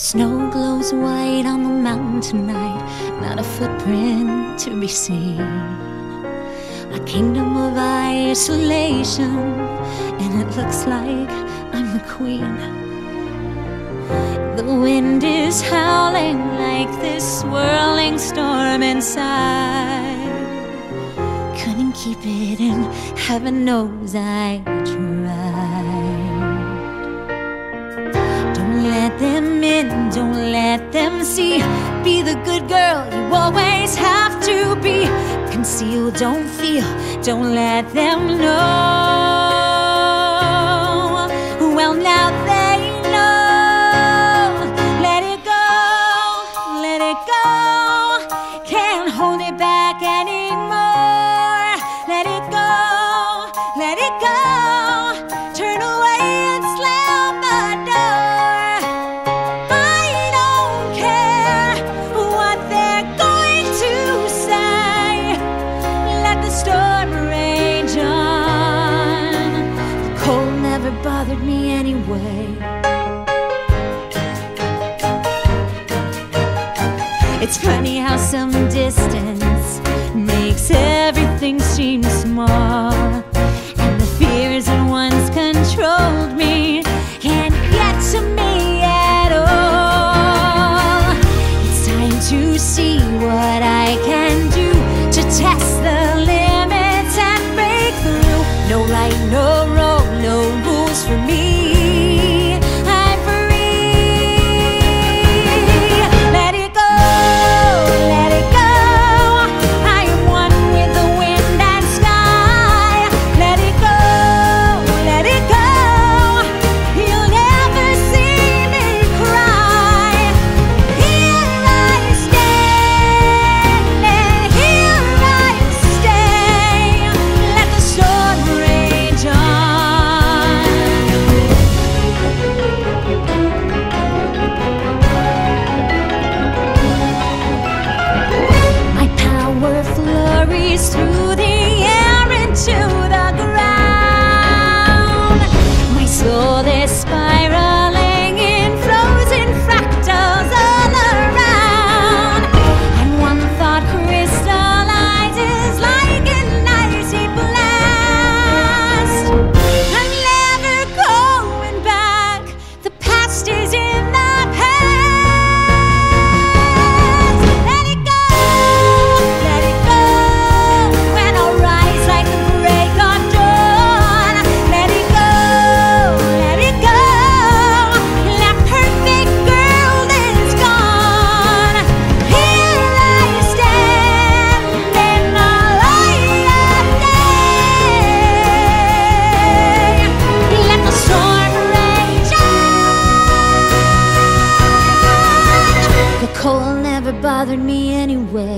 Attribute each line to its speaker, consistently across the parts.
Speaker 1: snow glows white on the mountain tonight, not a footprint to be seen. A kingdom of isolation, and it looks like I'm the queen. The wind is howling like this swirling storm inside. Couldn't keep it in, heaven knows I tried. Don't let them in, don't let them see. Be the good girl you always have to be. Conceal, don't feel, don't let them know. Well, now they know. Let it go, let it go. Can't hold it back anymore. Let it go, let it go. Turn away and slam the door. I don't care what they're going to say. Let the storm rage on. The cold never bothered me anyway. It's funny how some distance makes everything seem small, and the fears that once controlled me can't get to me at all. It's time to see what I can do to test the limits and break through. No right, no wrong, no rules for me. I'm free. Let it go, let it go. I am one with the wind and sky. Let it go, let it go. You'll never see me cry. Here I stand, and here I stay. Let the storm rage on. My power flurries through the air into the ground. My soul is spiraling in frozen fractals all around. And one thought crystallizes like an icy blast. I'm never going back. The past is in the past. Let it go, let it go. When I'll rise like the break of dawn. Let it go, let it go. That perfect girl is gone. Here I stand in the light of day. Let the storm rage on. The cold never bothered me anyway.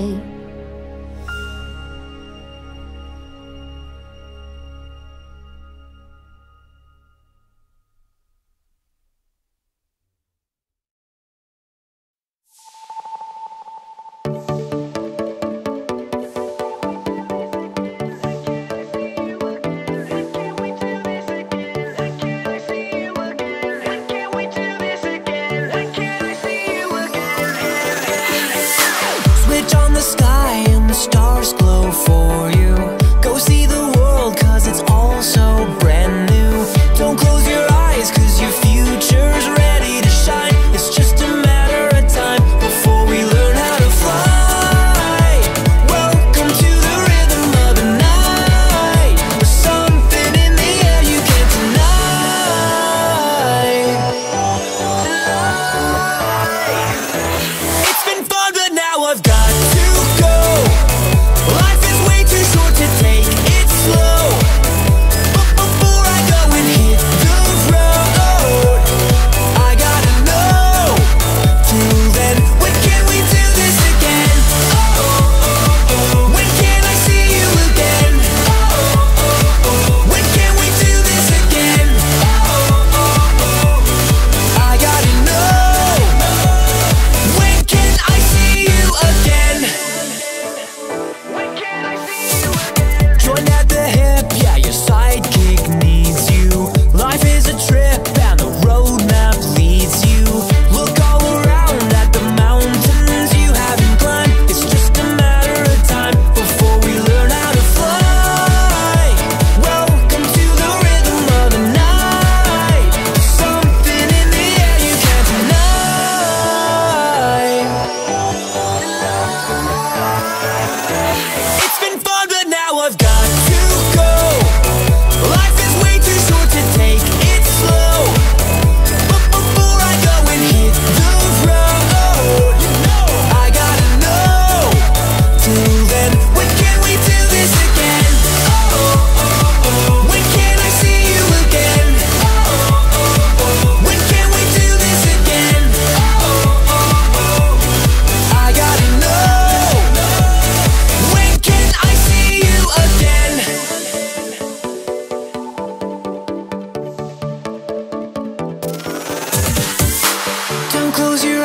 Speaker 2: Switch on the sky and the stars glow for you. Go see the world cause it's all so brand new. Don't close your eyes cause your future's ready to shine. It's just a matter of time before we learn how to fly. Welcome to the rhythm of the night. There's something in the air you can't deny. It's been fun but now I've got to go. Life is way too short.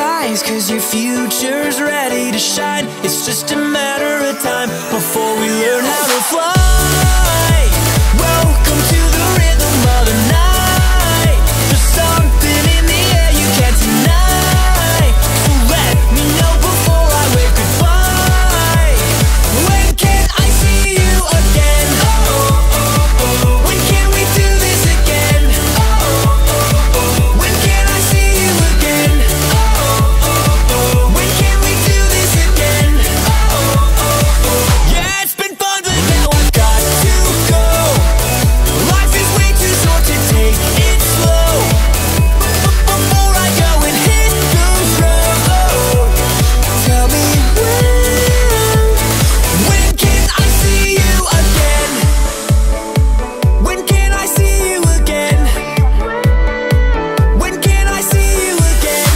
Speaker 2: eyes, 'cause your future's ready to shine. It's just a matter of time before we learn how to fly. Welcome to the rhythm of the night. There's something in the air you can't deny. So let me know before I wave goodbye. When can I see you again? When can we do this again? When can I see you again? When can we do this again? Yeah, it's been fun, but now I've got to go. Life is way too short to take it slow. Before I go and hit the road, tell me when can I see you again? When can I see you again? When can I see you again?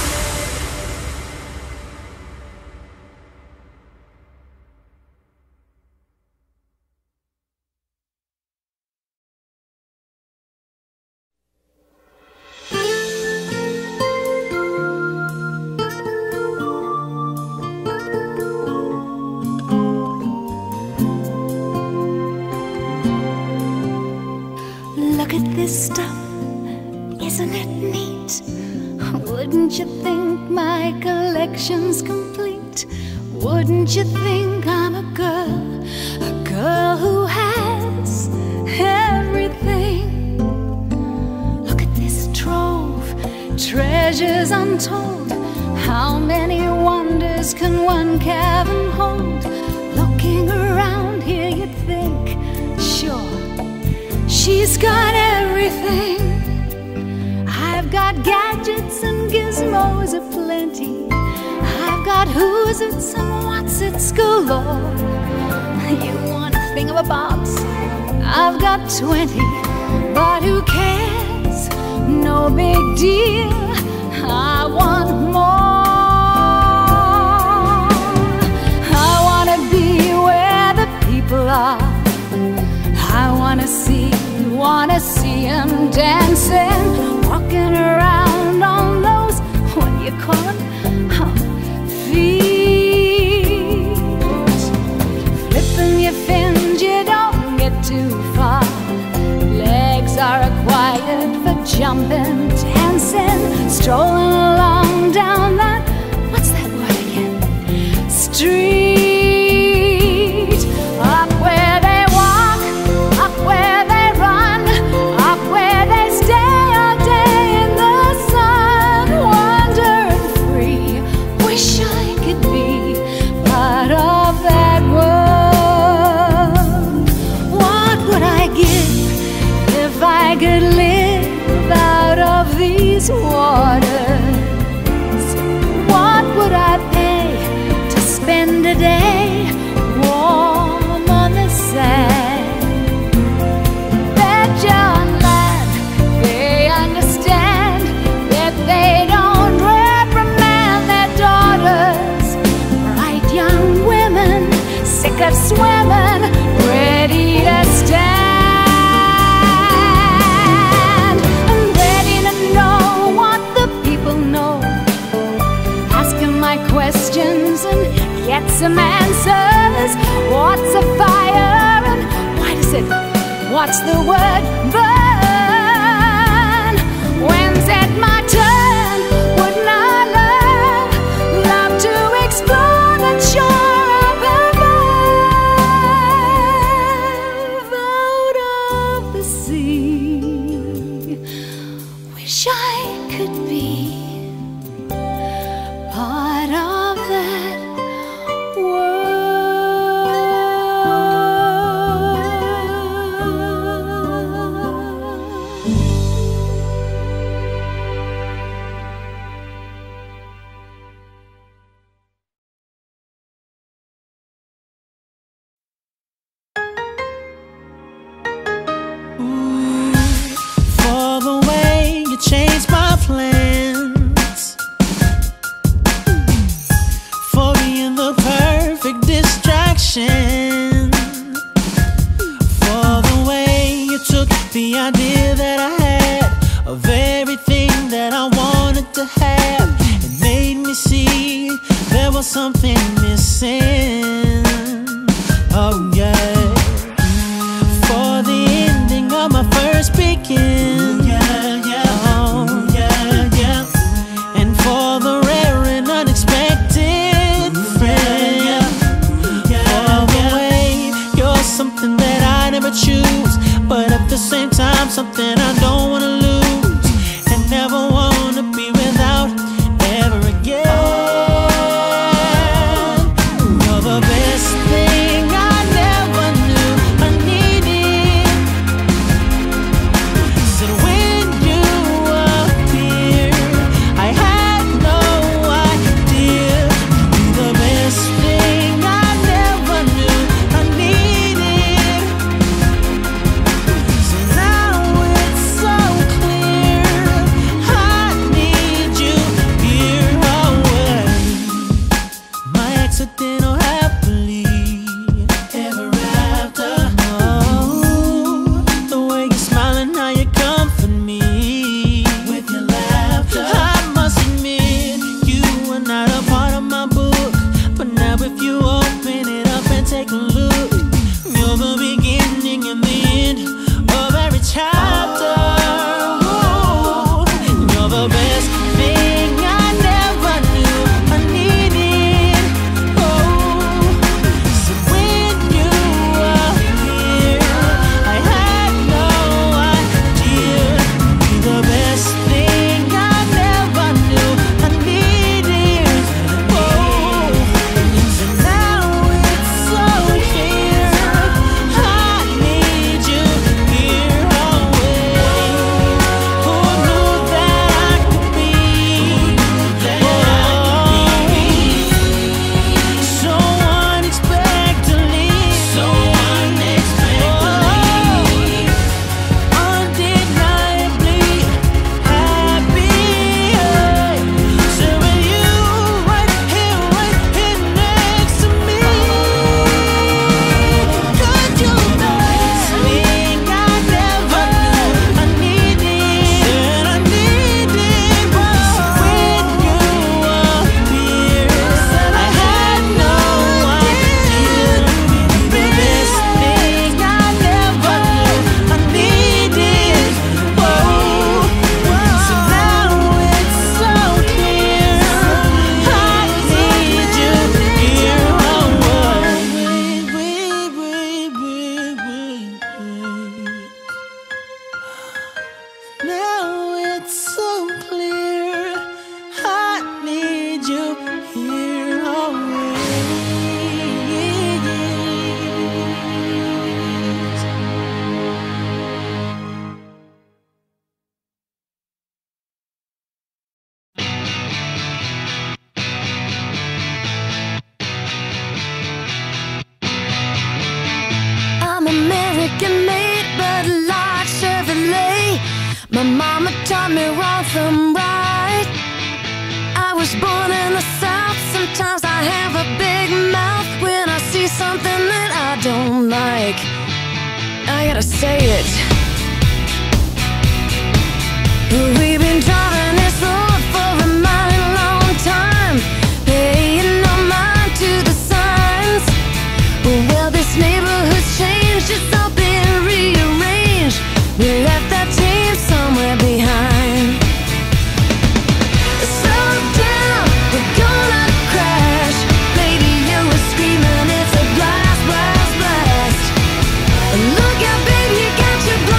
Speaker 1: Look at this stuff, isn't it neat? Wouldn't you think my collection's complete? Wouldn't you think I'm a girl who has everything? Look at this trove, treasures untold. How many wonders can one cavern hold? Looking around here you'd think, sure, she's got everything. I've got gadgets and gizmos aplenty. I've got who's its and what's its galore. You want a thing of a bobs? I've got 20, but who cares? No big deal. I want more. I wanna be where the people are. I wanna see him dancing, walking around on those, what do you call them? Feet. Flipping your fins, you don't get too far. Legs are required for jumping, dancing, strolling along down that, what's that word again? Street. Up where they walk, up where they run, up where they stay all day in the sun, wandering free. Wish I could be part of that world. What would I give if I could live out of these waters? What would I pay to spend a day warm on the sand? Bet young lad, they understand that they don't reprimand their daughters. Bright young women, sick of swimming, ready to stand, and ready to know what the people know. Asking my questions and get some answers. What's a fire and why does it, what's the word, burn? When's it my turn? Wouldn't I love to explore the shore up above, out of the sea? Wish I could be part of that
Speaker 2: For the way you changed my plans, for being the perfect distraction, for the way you took the idea that I had of everything that I wanted to have and made was something missing. Oh yeah. For the ending of my first begin. Yeah, yeah. Oh yeah, yeah. And for the rare and unexpected friend. For the way you're something that I never choose, but at the same time something I don't wanna lose, and never wanna be without ever again. You're the best thing I never knew I needed. Said when you appeared, I had no idea. You're the best thing I never knew I needed. So now it's so clear, I need you here always. My accidental happily ever after. Oh, the way you're smiling, how you comfort me with your laughter. I must admit, you are not a part of my book, but now if you open it up and take a look, you're the beginning and the end of every chapter. Ooh, you're the best thing I never knew I needed. Oh, so when you appeared, I had no idea. You're the best thing I never knew I needed. Oh, so now it's so clear, I need you here always. Who knew that I could be so unexpectedly, undeniably happy? So with you right here next to me, 'cause you're the best thing I never knew I needed. Said I needed. So when you appeared, I had no idea. You're the best thing I never knew I needed. Oh, so now it's so clear, I need you here always. Now it's so clear, I need you here always.
Speaker 1: I'm American made, but a large Chevrolet. My mama taught me wrong from right. I was born in the South. Sometimes I have a big mouth when I see something that I don't like. I gotta say it. We've been driving this road for a mighty long time, paying no mind to the signs. Well, this neighborhood's changed, it's all been rearranged. We left that team somewhere behind. Slow down, we're gonna crash. Radio is screaming, it's a blast, blast, blast. Look out, baby, you got your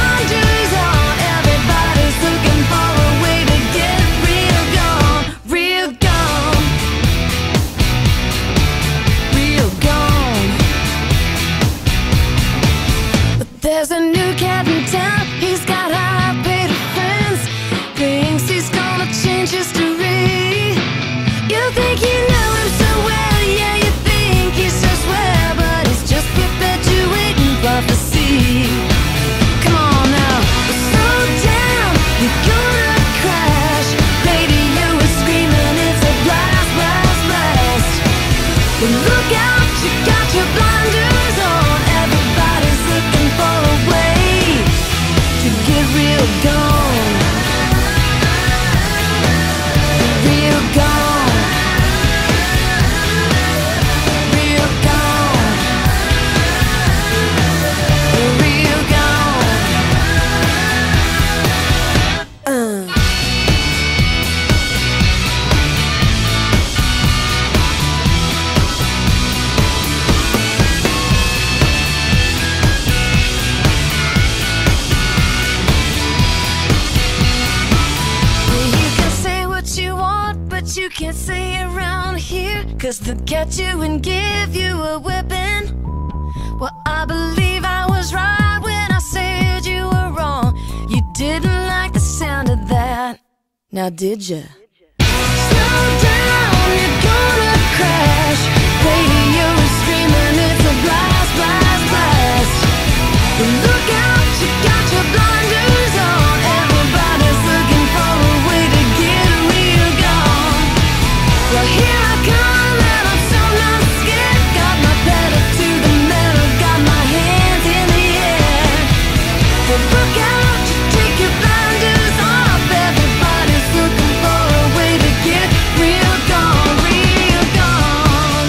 Speaker 3: 'cause they'll catch you and give you a whipping. Well, I believe I was right when I said you were wrong. You didn't like the sound of that, now did ya? Slow down, you're gonna crash. Radio is screaming, it's a blast, blast, blast. Look out, you got your blinders on. Everybody's looking for a way to get real gone. Well, here I come and I'm so not scared. Got my pedal to the metal, got my hands in the air. Well, look out, you take your blinders off. Everybody's looking for a way to get real gone, real gone,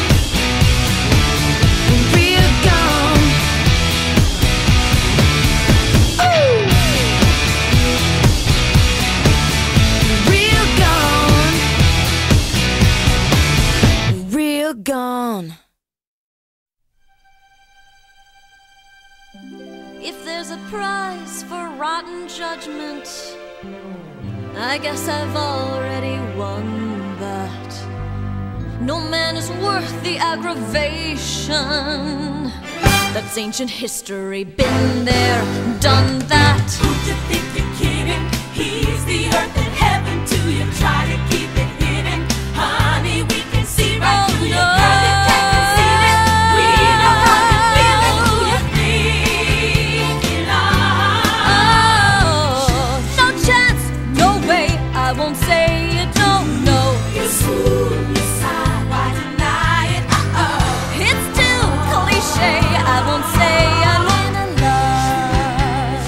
Speaker 3: real gone. Ooh. Real gone, real gone.
Speaker 1: If there's a prize for rotten judgment, I guess I've already won that. No man is worth the aggravation. That's ancient history, been there, done that.
Speaker 4: Who do you think you're kidding? He's the earth and heaven to you. Try to keep it hidden, honey. We can see right through you, girl. You can't conceal it. We know how you feel it. Who you thinking of?
Speaker 1: Oh, no chance, no way, I won't say it, no, no.
Speaker 4: You swoon, you sigh, why deny it?
Speaker 1: It's still cliche, I won't say I'm in love.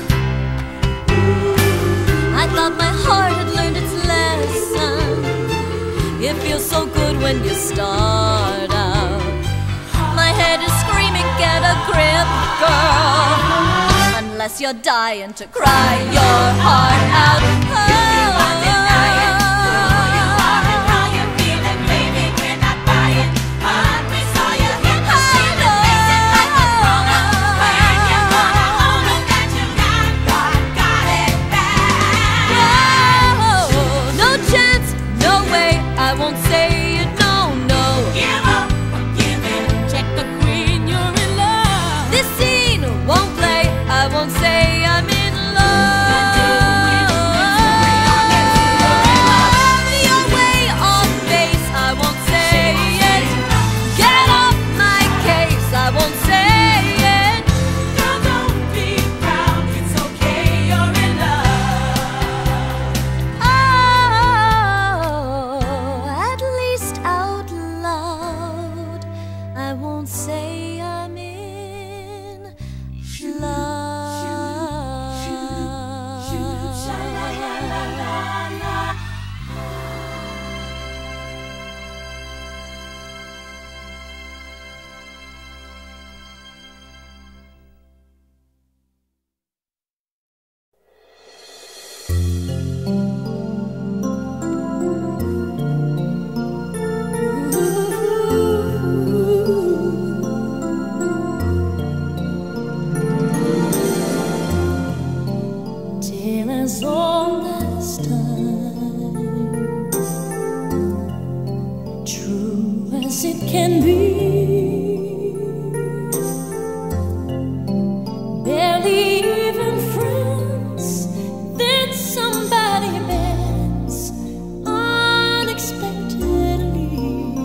Speaker 1: I thought my heart had learned its lesson. It feels so good when you start out. My head is screaming, get a grip, girl. Unless you're dying to cry your heart out. No chance, no way, I won't say it, no, no.
Speaker 4: Give up or give in. Check the queen, you're in love.
Speaker 1: This scene won't play, I won't say I'm in love. Your way off base, I won't say it. Get off my case, I won't say it.
Speaker 4: Girl, don't be proud, it's okay, you're in love.
Speaker 1: Oh, at least out loud, I won't say I'm in love.
Speaker 3: Till as old as time, true as it can be. Barely even friends, then somebody bends unexpectedly.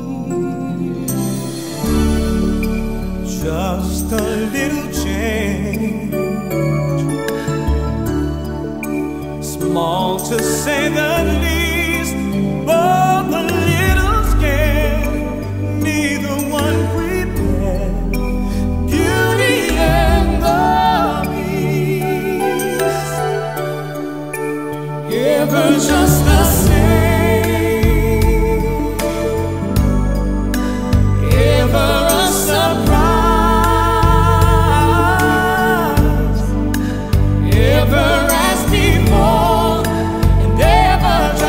Speaker 5: Just a little change, small to say the least, both a little scared, neither one prepared. Beauty and the Beast, ever just the same, ever a surprise, ever as before, and ever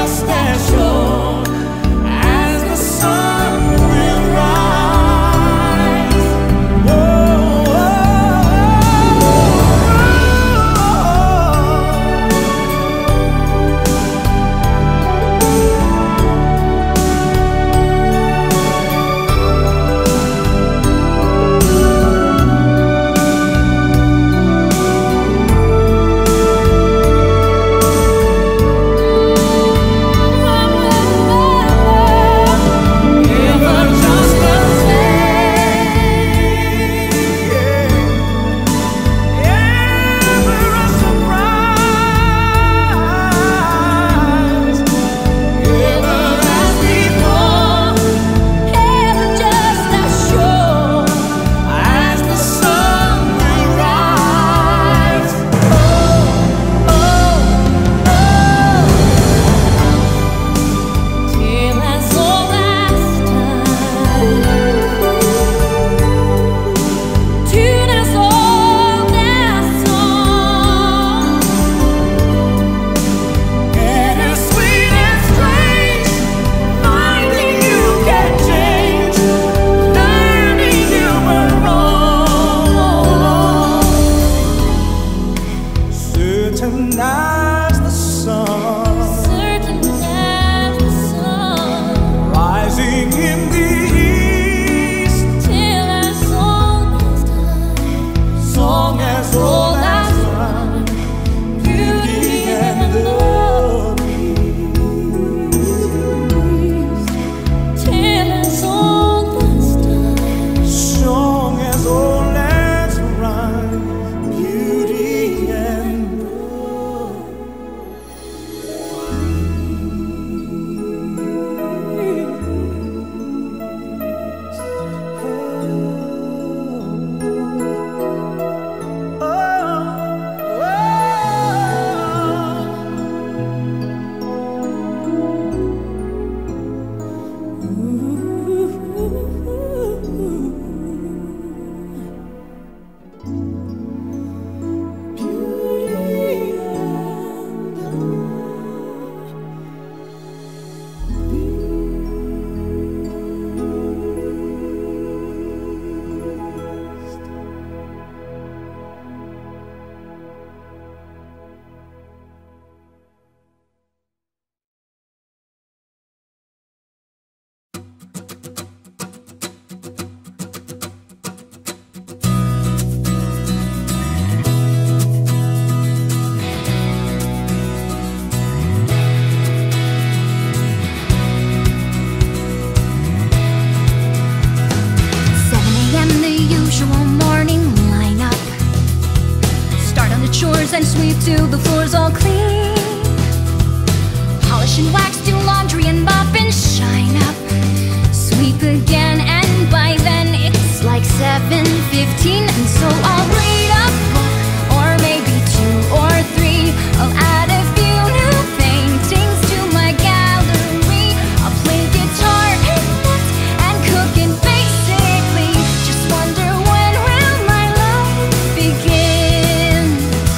Speaker 1: showers and sweep till the floor's all clean. Polish and wax, do laundry and mop and shine up. Sweep again, and by then it's like 7:15. And so I'll read a book, or maybe 2 or 3. I'll add a few new paintings to my gallery. I'll play guitar and knit and cook, and basically just wonder, when will my life begin?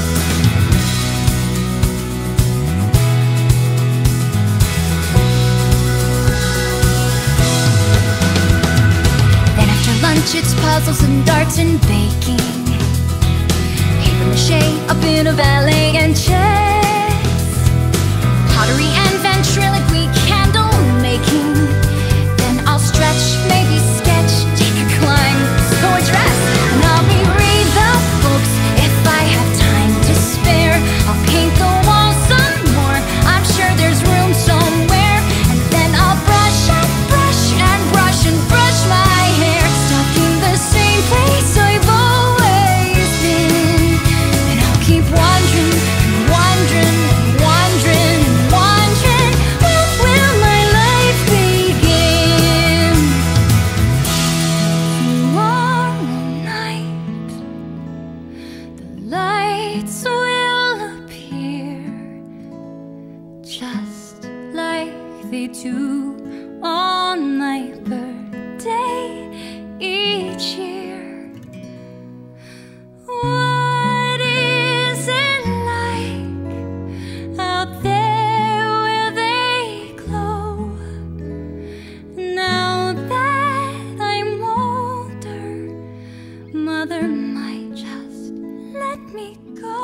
Speaker 1: Then after lunch it's puzzles and darts and baking, paper mache, a bit of ballet and chess, pottery and ventriloquy, candle making. Then I'll stretch, maybe sketch, take a climb, sew a dress, and I'll reread the books if I have time to spare. I'll paint the walls some more, I'm sure there's room somewhere. And then I'll brush and brush and brush and brush my hair, stuck in the same place I've always been. And I'll keep wandering and wandering and wandering and wandering. When will my life begin? Tomorrow night the lights will appear, just like they do on my birthday each year. What is it like out there where they glow? Now that I'm older, Mother might just let me go.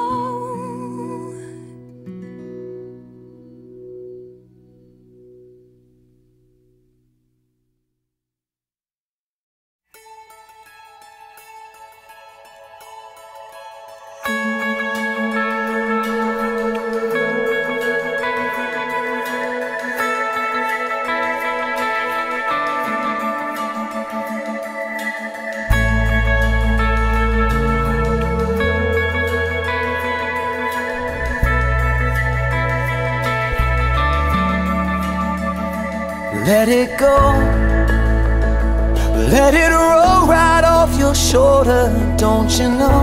Speaker 2: Let it go, let it roll right off your shoulder. Don't you know,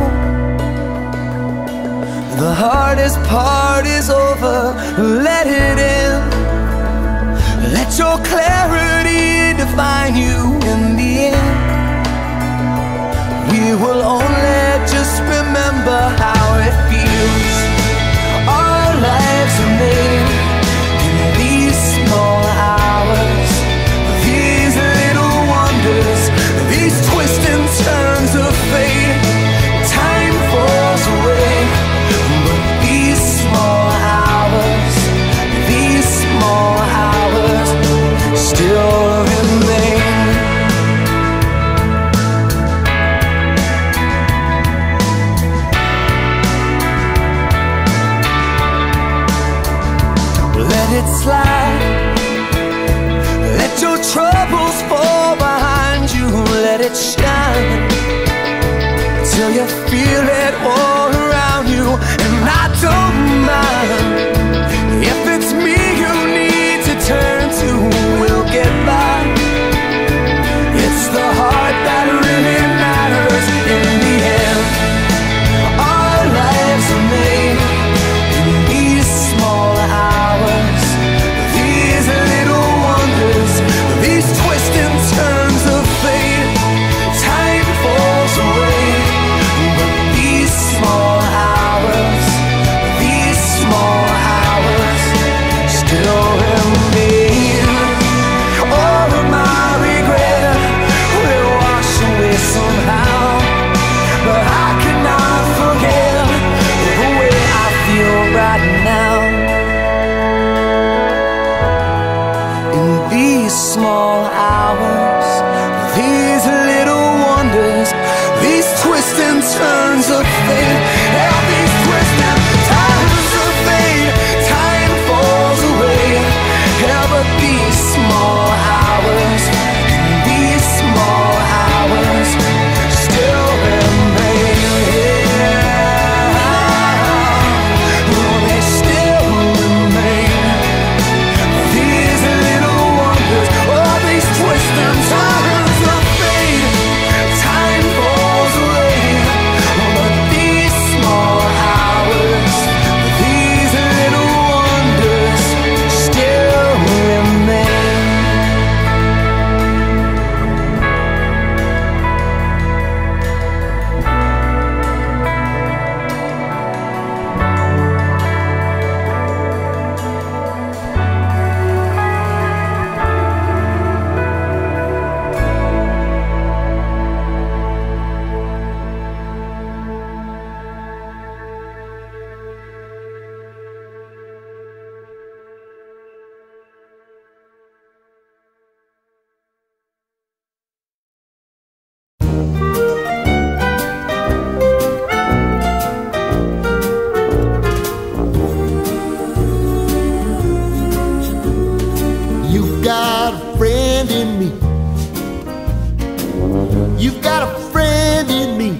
Speaker 2: the hardest part is over. Let it in, let your clarity define you in the end. We will only just remember how it feels. Our lives are made in these small hours, these little wonders, these twists and turns of fate. Time falls away, but these small hours still remain. Let it slide, let your troubles fall behind you. Let it shine till you feel it all around you. And I don't mind if it's me you need to turn to. We'll get by. It's the heart that really matters in the end. Our lives are made in these small hours, these little wonders, these twists and turns of fate. Time falls away, but these
Speaker 6: me. You've got a friend in me.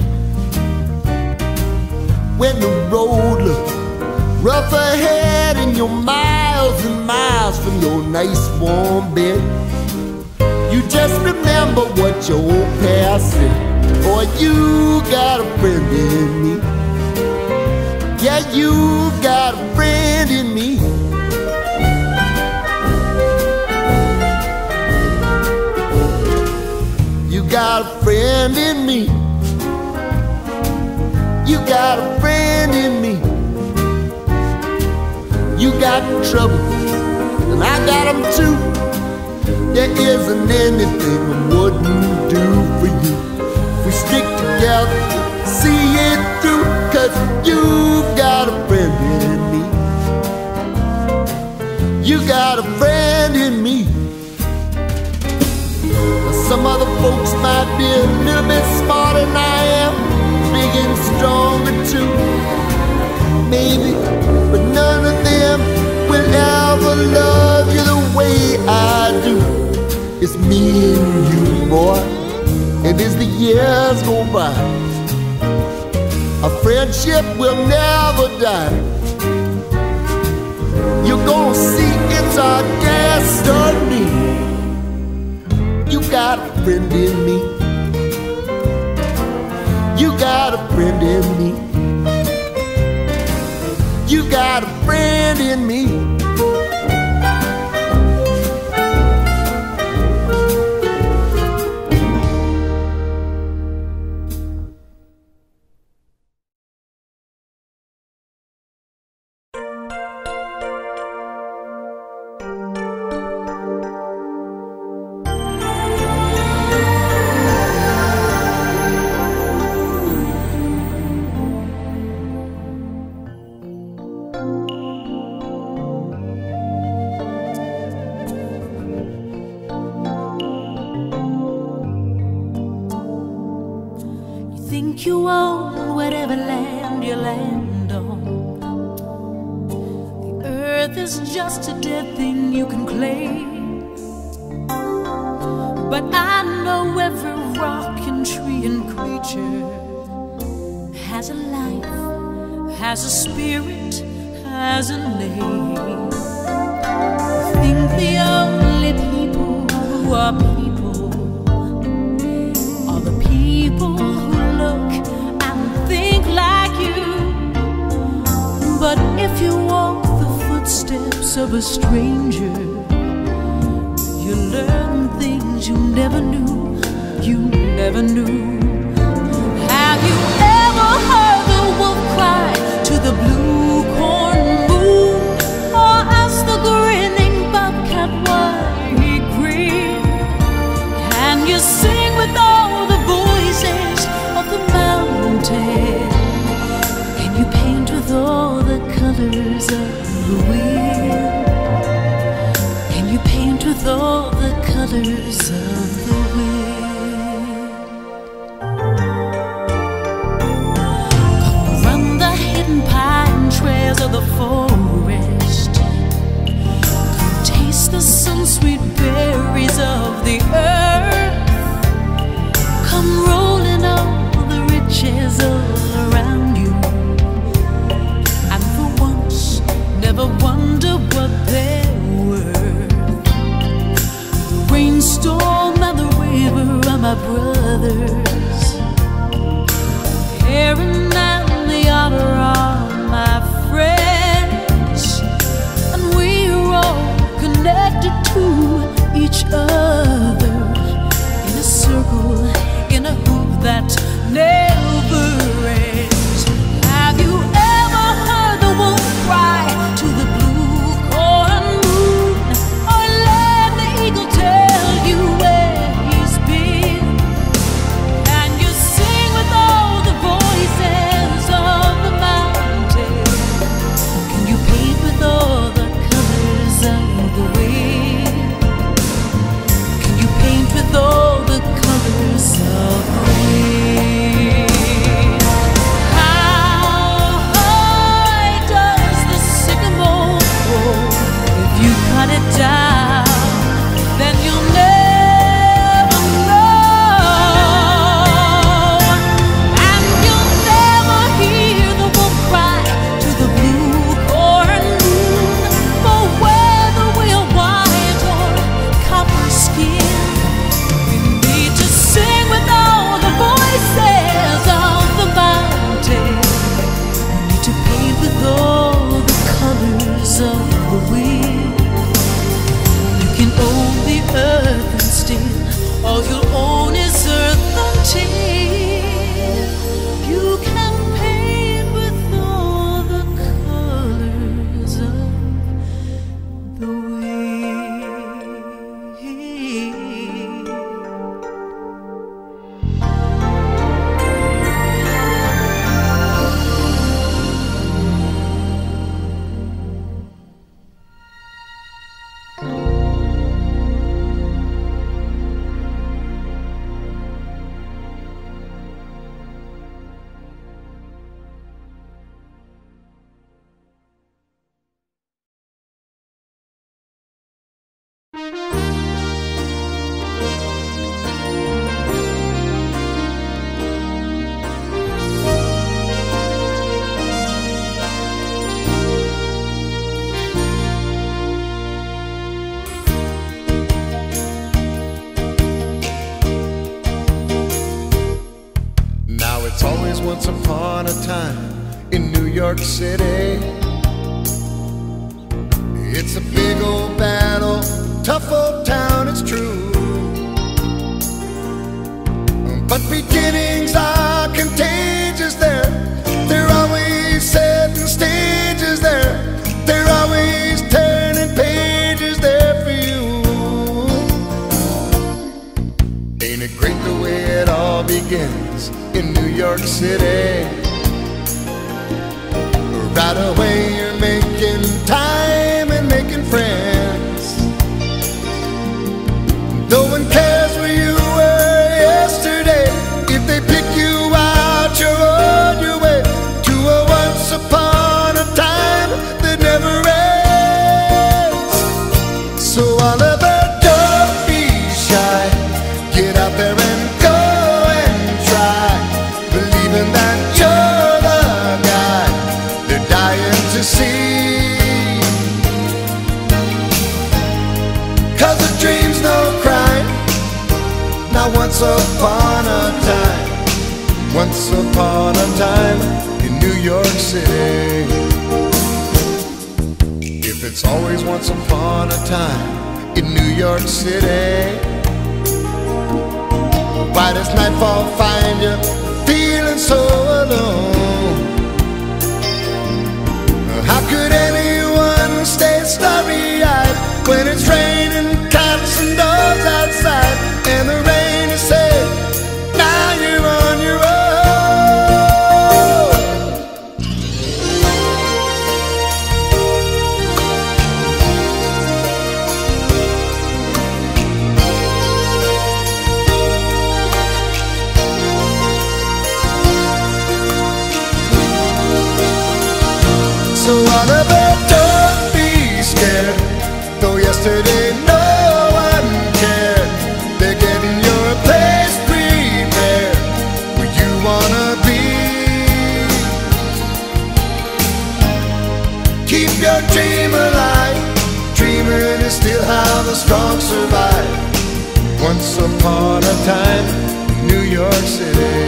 Speaker 6: When the road looks rough ahead and you're miles and miles from your nice warm bed, you just remember what your old past said. Boy, you got a friend in me. Yeah, you got a friend in me. You got a friend in me. You got a friend in me. You got trouble, and I got them too. There isn't anything I wouldn't do for you. We stick together, see it through, 'cause you got a friend in me. You got a friend in me. Now, some other folks might be a little bit smarter than I am, big and stronger too, maybe, but none of them will ever love you the way I do. It's me and you, boy, and as the years go by, our friendship will never die. You're gonna see it's our destiny. You got a friend in me. You got a friend in me. You got a friend in me.
Speaker 1: Think you own whatever land you land on. The earth is just a dead thing you can claim. But I know every rock and tree and creature has a life, has a spirit, has a name. I think the only people who are people are the people who look and think like you. But if you walk the footsteps of a stranger, you learn things you never knew, you never knew. Have you ever heard the wolf cry to the blue corn moon, or ask the grinning bobcat why he grinned? Can you sing with all the voices of the mountain? Can you paint with all the colors of the wind? Can you paint with all the colors of the wind? Come run the hidden pine trails of the forest. Come taste the sun-sweet berries of the earth. Come rolling all the riches all around you, and for once never wonder what they're worth. The rainstorm and the river are my brothers. Heron and the otter are my friends, and we're all connected to each other in a circle, in a hoop that never ends. Have you ever heard the wolf cry to the blue corn moon, or let the eagle tell you where he's been? Can you sing with all the voices of the mountain? Can you paint with all the colors of the wind? Can you
Speaker 6: upon a time in New York City. It's a big old battle, tough old town, it's true. But beginnings are contagious there. They're always setting stages there. They're always turning pages there for you. Ain't it great the way it all begins in New York City? Right away you're making time and making friends. No one cares where you were yesterday. If they pick you out, you're on your way to a once upon a time that never ends. So Oliver, don't be shy. Get out there and go and try, believing that you're the guy they're dying to see. 'Cause a dream's no crime. Now once upon a time, once upon a time in New York City. If it's always once upon a time in New York City, why does nightfall find you feeling so alone? How could anyone stay starry-eyed when it's raining cats and dogs outside and the rain is said, now you're on your own? So Oliver, don't be scared. Though yesterday no one cared, they're getting your place prepared where you wanna be. Keep your dream alive. Dreaming is still how the strong survive. Once upon a time in New York City.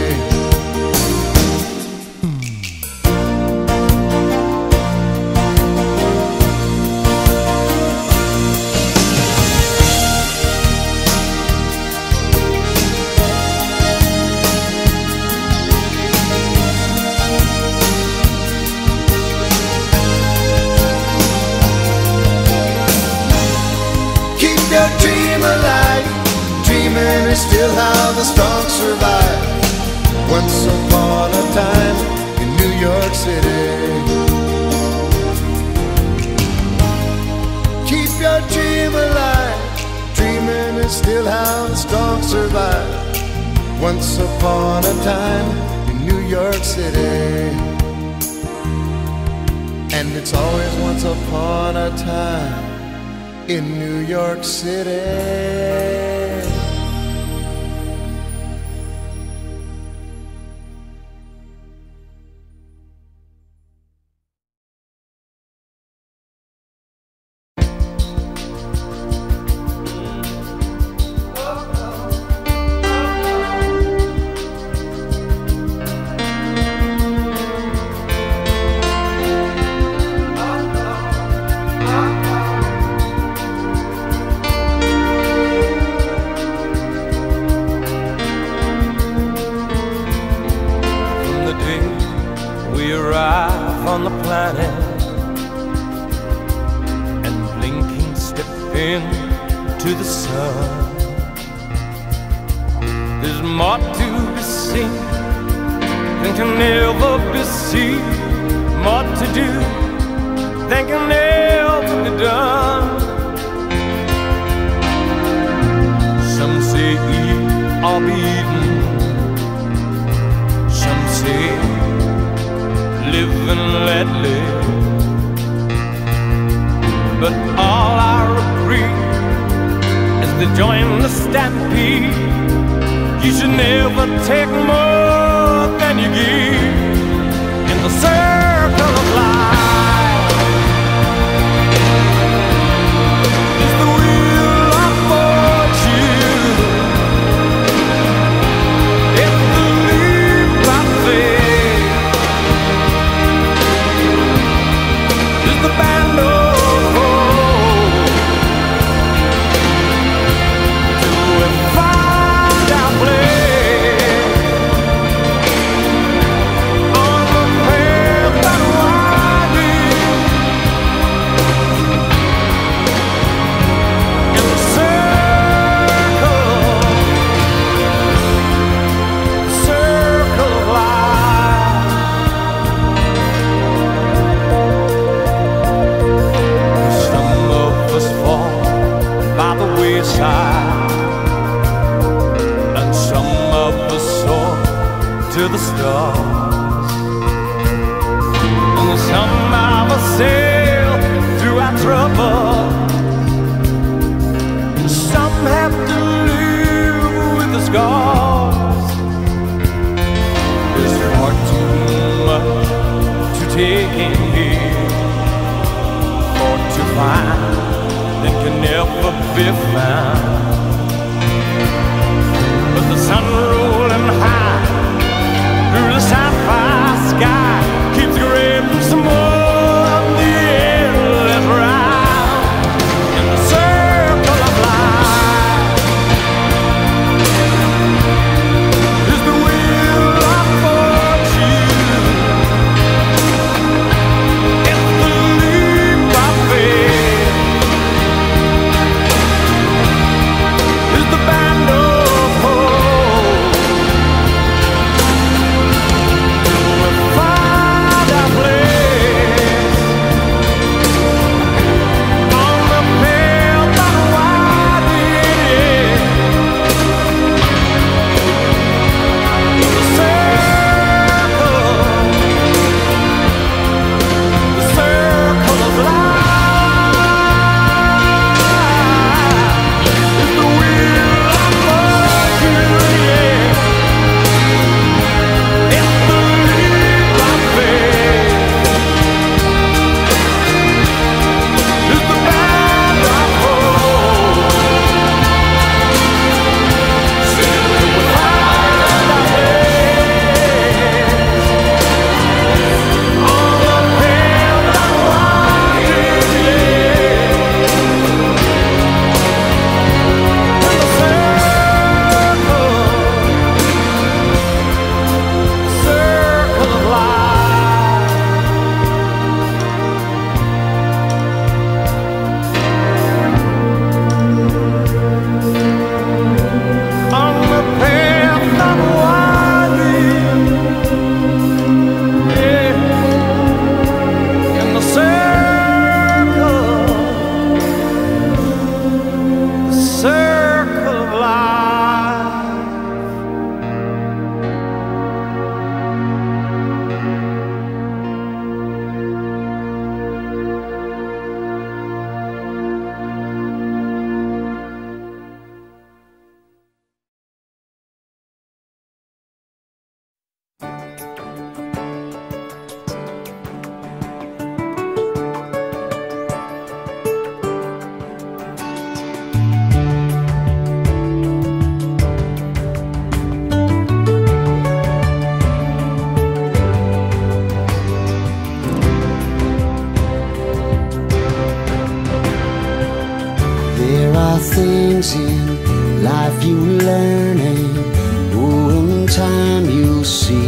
Speaker 6: Your dream alive. Dreaming is still how the strong survive. Once upon a time in New York City. Keep your dream alive. Dreaming is still how the strong survive. Once upon a time in New York City. And it's always once upon a time in New York City.
Speaker 5: On the planet and blinking step into the sun, there's more to be seen than can ever be seen, more to do than can ever be done. Some say eat or be eaten, some say live and let live, but all I agree is to join the stampede. You should never take more than you give in the circle of life. It's the wheel of fortune. It's the leap of faith. to the stars. And some of us sail through our trouble, some have to live with the scars. There's far too much to take in here, or to find that can never be found. But the sun rolling high through the sapphire sky keeps grabbing some more of the endless ride in the circle of life. Is the wheel of fortune, it's the leap of faith, is the band of hope. We'll find our place on the pale but wide end. The circle of life is the wheel of fortune, yeah. It's the leap of faith, it's the band of hope. We'll find our place on the pale but wide end, yeah. In the circle of life. On the path that winding, yeah, in the circle of life.
Speaker 6: There are things in life you learn, and in time you'll see.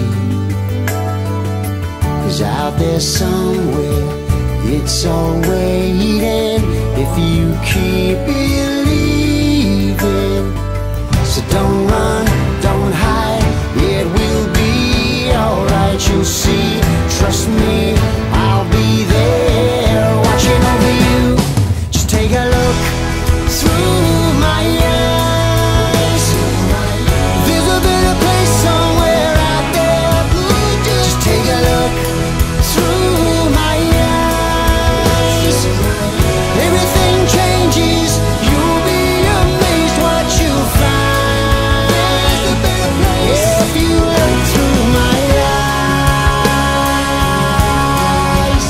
Speaker 6: 'Cause out there somewhere it's all waiting if you keep believing. So don't run, don't hide, it will be alright. You'll see, trust me, I'll be there watching over you. Just take a look through my eyes. There's a better place somewhere out there. Just take a look through my eyes. Everything changes, you'll be amazed what you'll find. If you look through my eyes.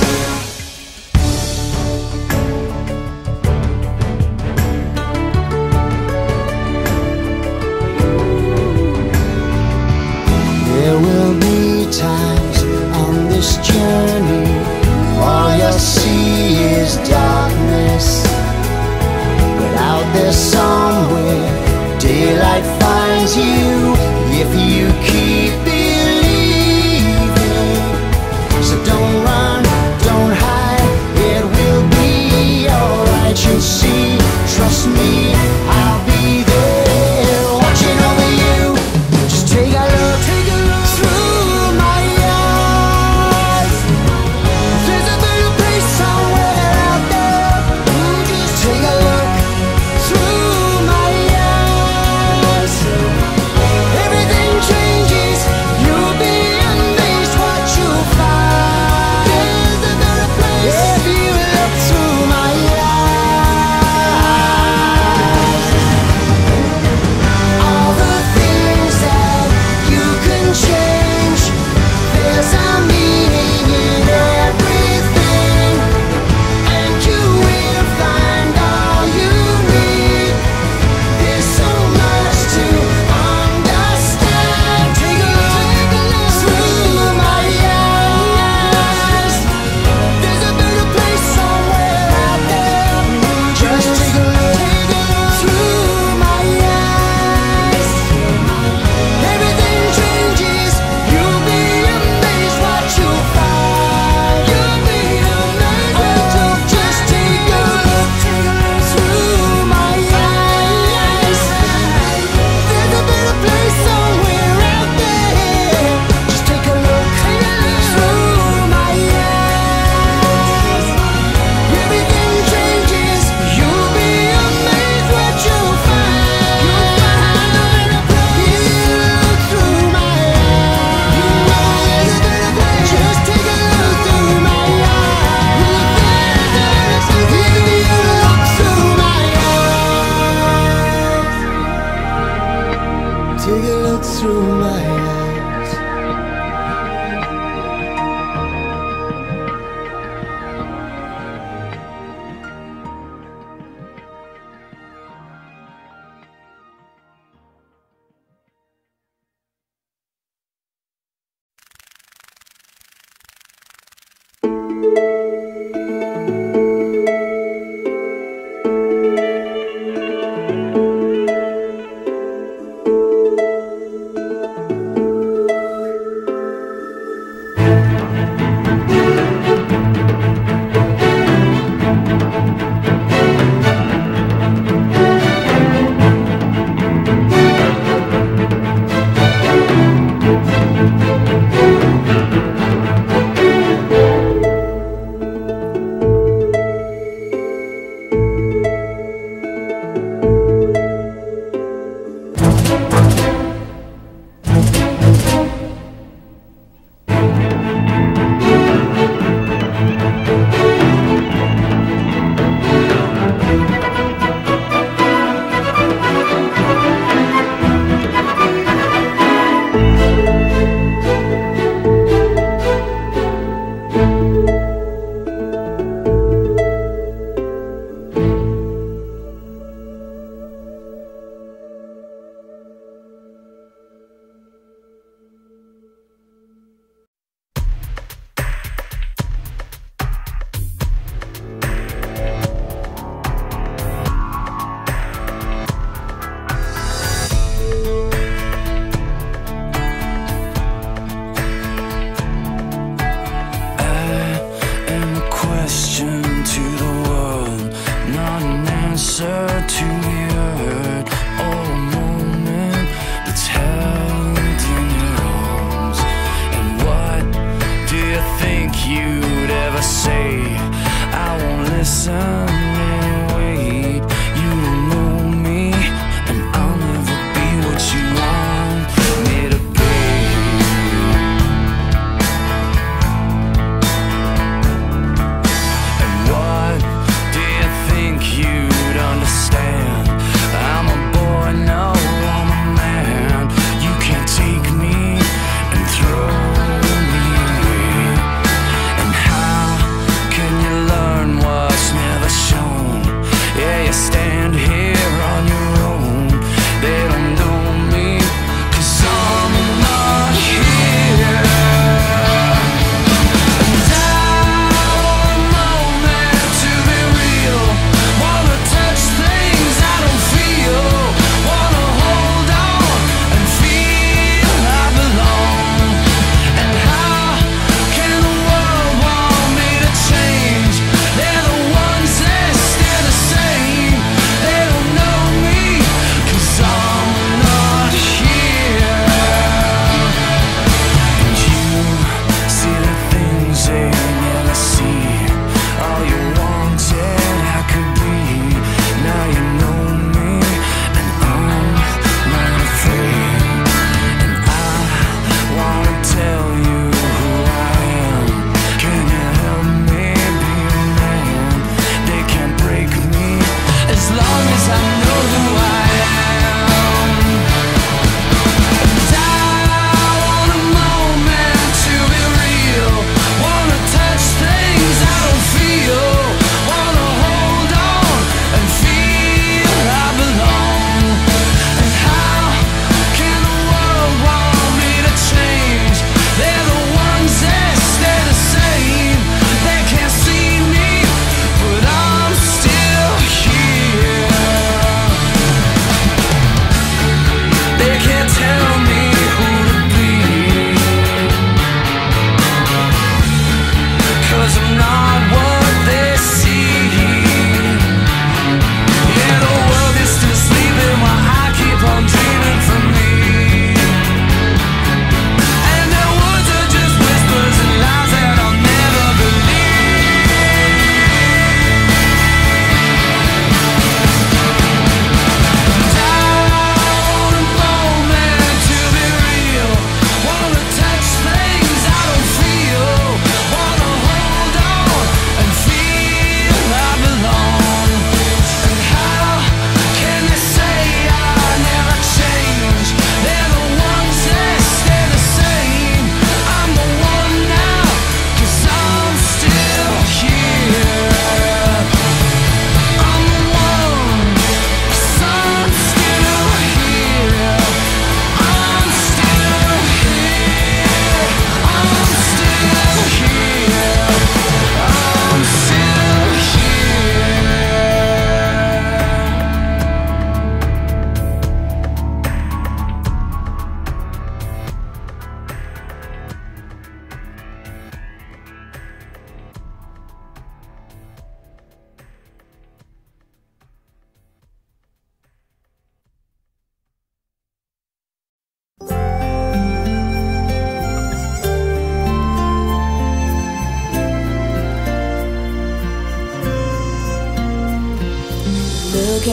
Speaker 6: There will be times on this journey all you'll see is darkness, but out there somewhere daylight finds you if you keep believing. So don't run, don't hide, it will be alright. You'll see, trust me, I'll be there watching over you. Just take a look through my eyes. There's a better place somewhere out there. Just take a look through my eyes. Everything changes, Take a look through my eyes.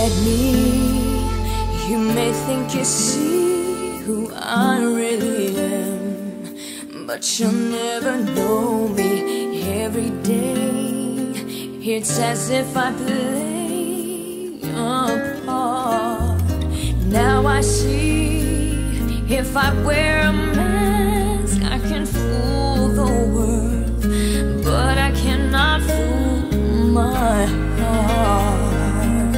Speaker 3: at me, you may think you see who I really am, but you'll never know me. Every day it's as if I play a part. Now I see, if I wear a mask, I can fool the world, but I cannot fool my heart.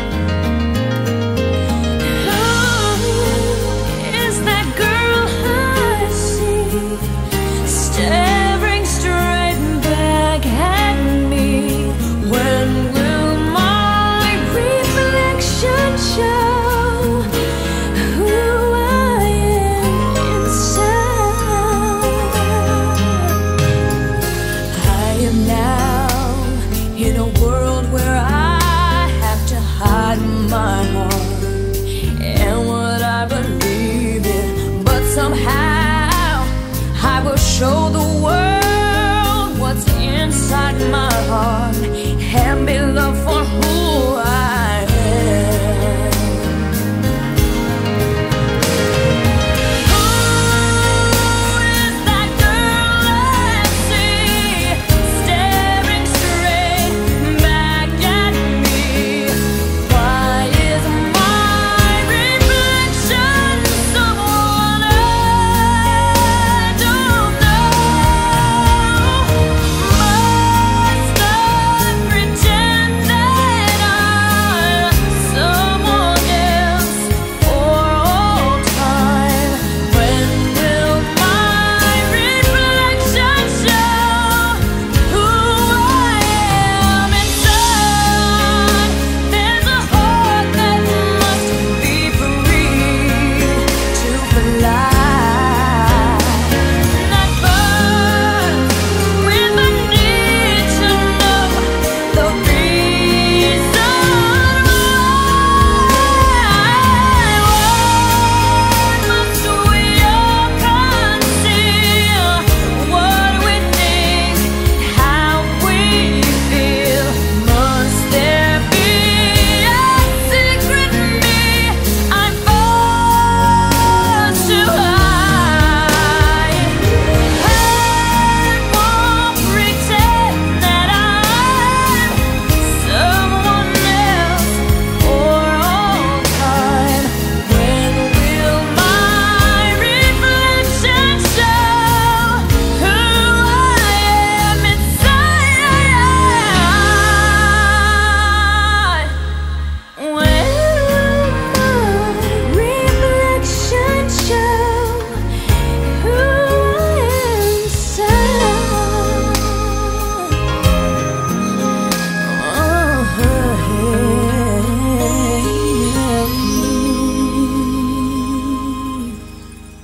Speaker 3: Who is that girl I see staring straight back at me? When will my reflection show who I am inside? I am now in a world where I have to hide my heart and what I believe in, but somehow I will show the world what's inside my heart and be loved for who I am. Who is that girl I see staring straight back at me? Why is my reflection someone I don't know? Must I pretend that I'm someone else for all time? When will my reflection show who I am inside? There's a heart that must be free to fly, not burn with the need to know the reason why. Must we all conceal what we think, how we feel? Must there be a secret me I'm forced to hide? I won't pretend that I'm someone else for all time. When will my reflection show who I am inside? When will my reflection show who I am inside?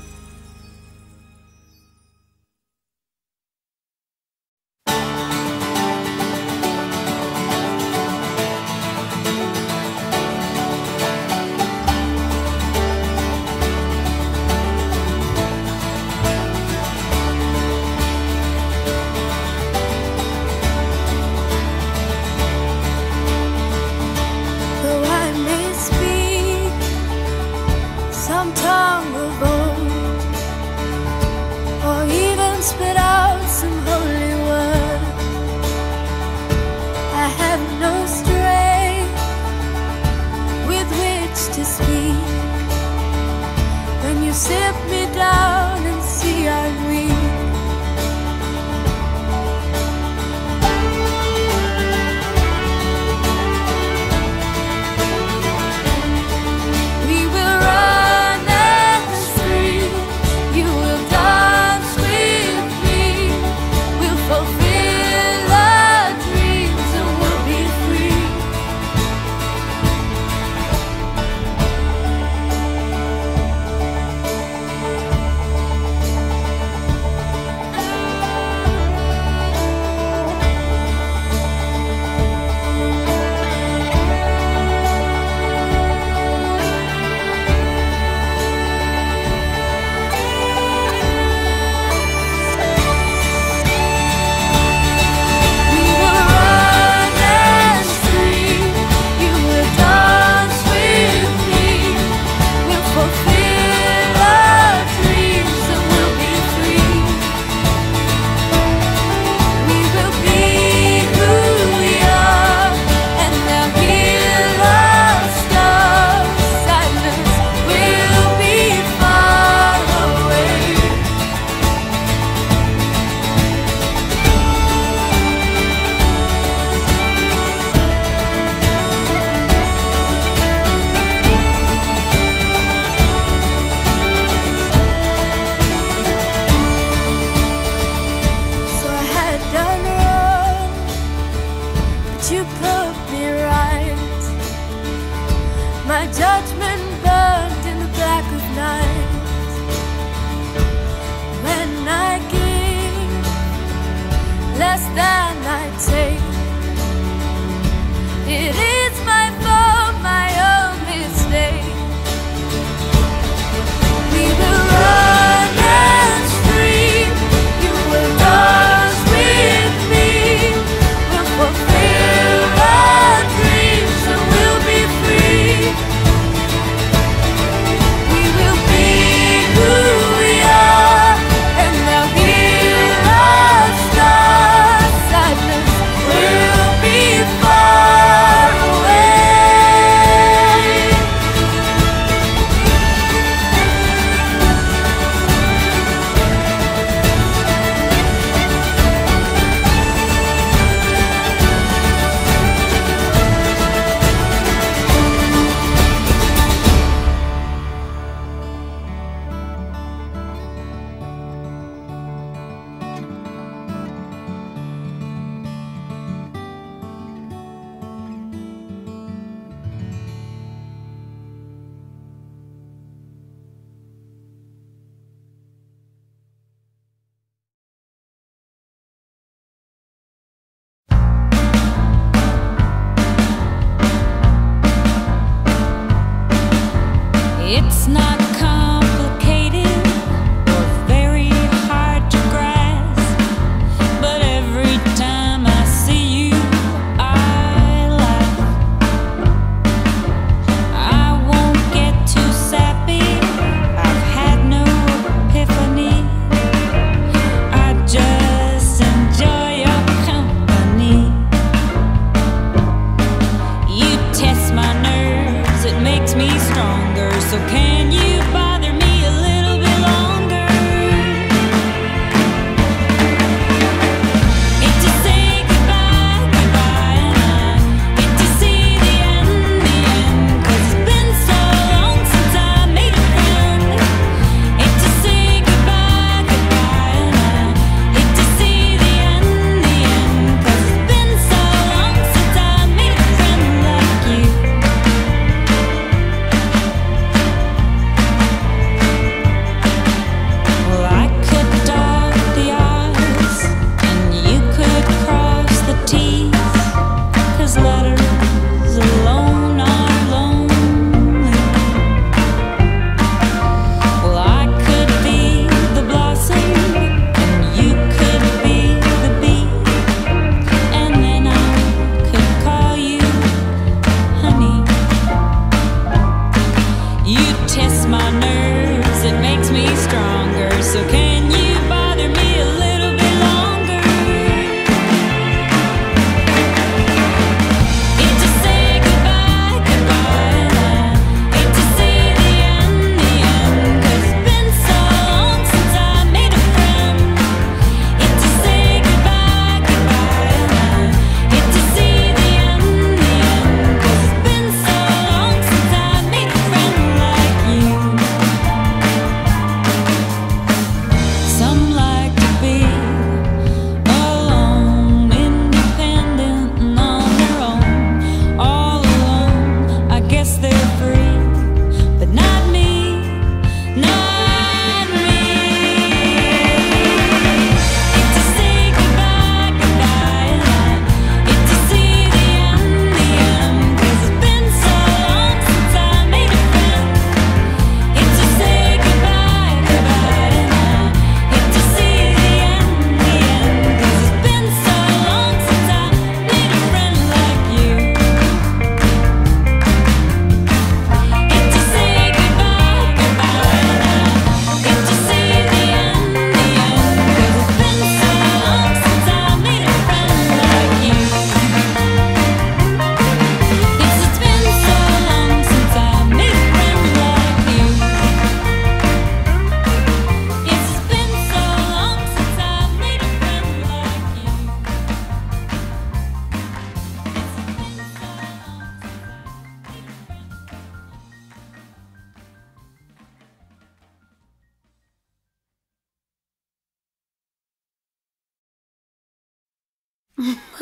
Speaker 3: Though I may speak some tongue of old, or even spit out some holy word, I have no strength with which to speak. When you sit me down and see I read, we will run and scream, you will dance with me, we'll fulfill our dreams and we'll be free.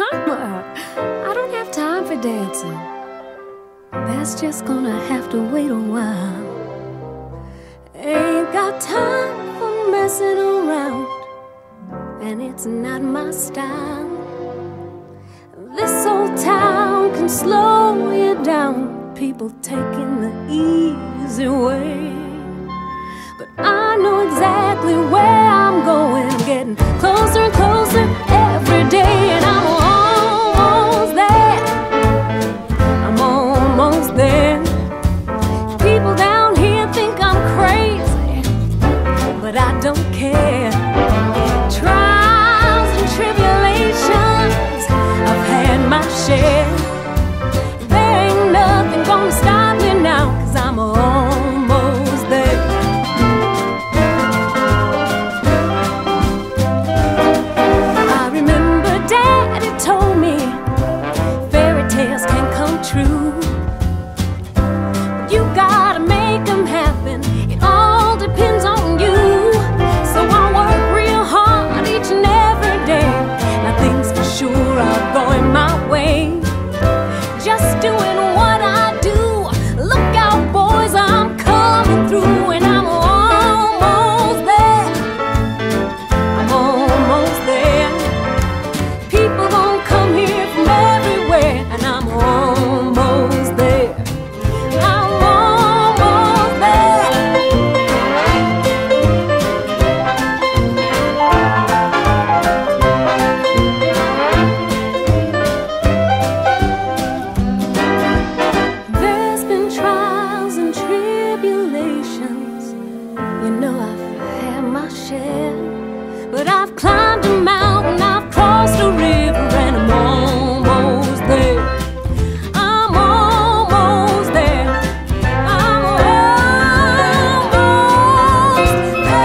Speaker 7: summer. I don't have time for dancing. That's just gonna have to wait a while. Ain't got time for messing around, and it's not my style. This old town can slow you down, people taking the easy way. But I know exactly where I'm going, getting closer and closer every day, and I'm almost there. I'm almost there. People down here think I'm crazy, but I don't care. Trials and tribulations, I've had my share. There ain't nothing gonna stop me now, 'cause I'm almost there. I remember Daddy told me fairy tales can come true. You gotta make them happen, it all depends on you. So I work real hard each and every day. Now things for sure are going my way. Just doing what I do. Look out, boys, I'm coming through, and I'm almost there. I'm almost there. People gon' come here from everywhere, and I'm almost there. I'm almost there. There's been trials and tribulations, you know I've had my share. But I've climbed a mountain, I've crossed a river, and I'm almost there. I'm almost there. I'm almost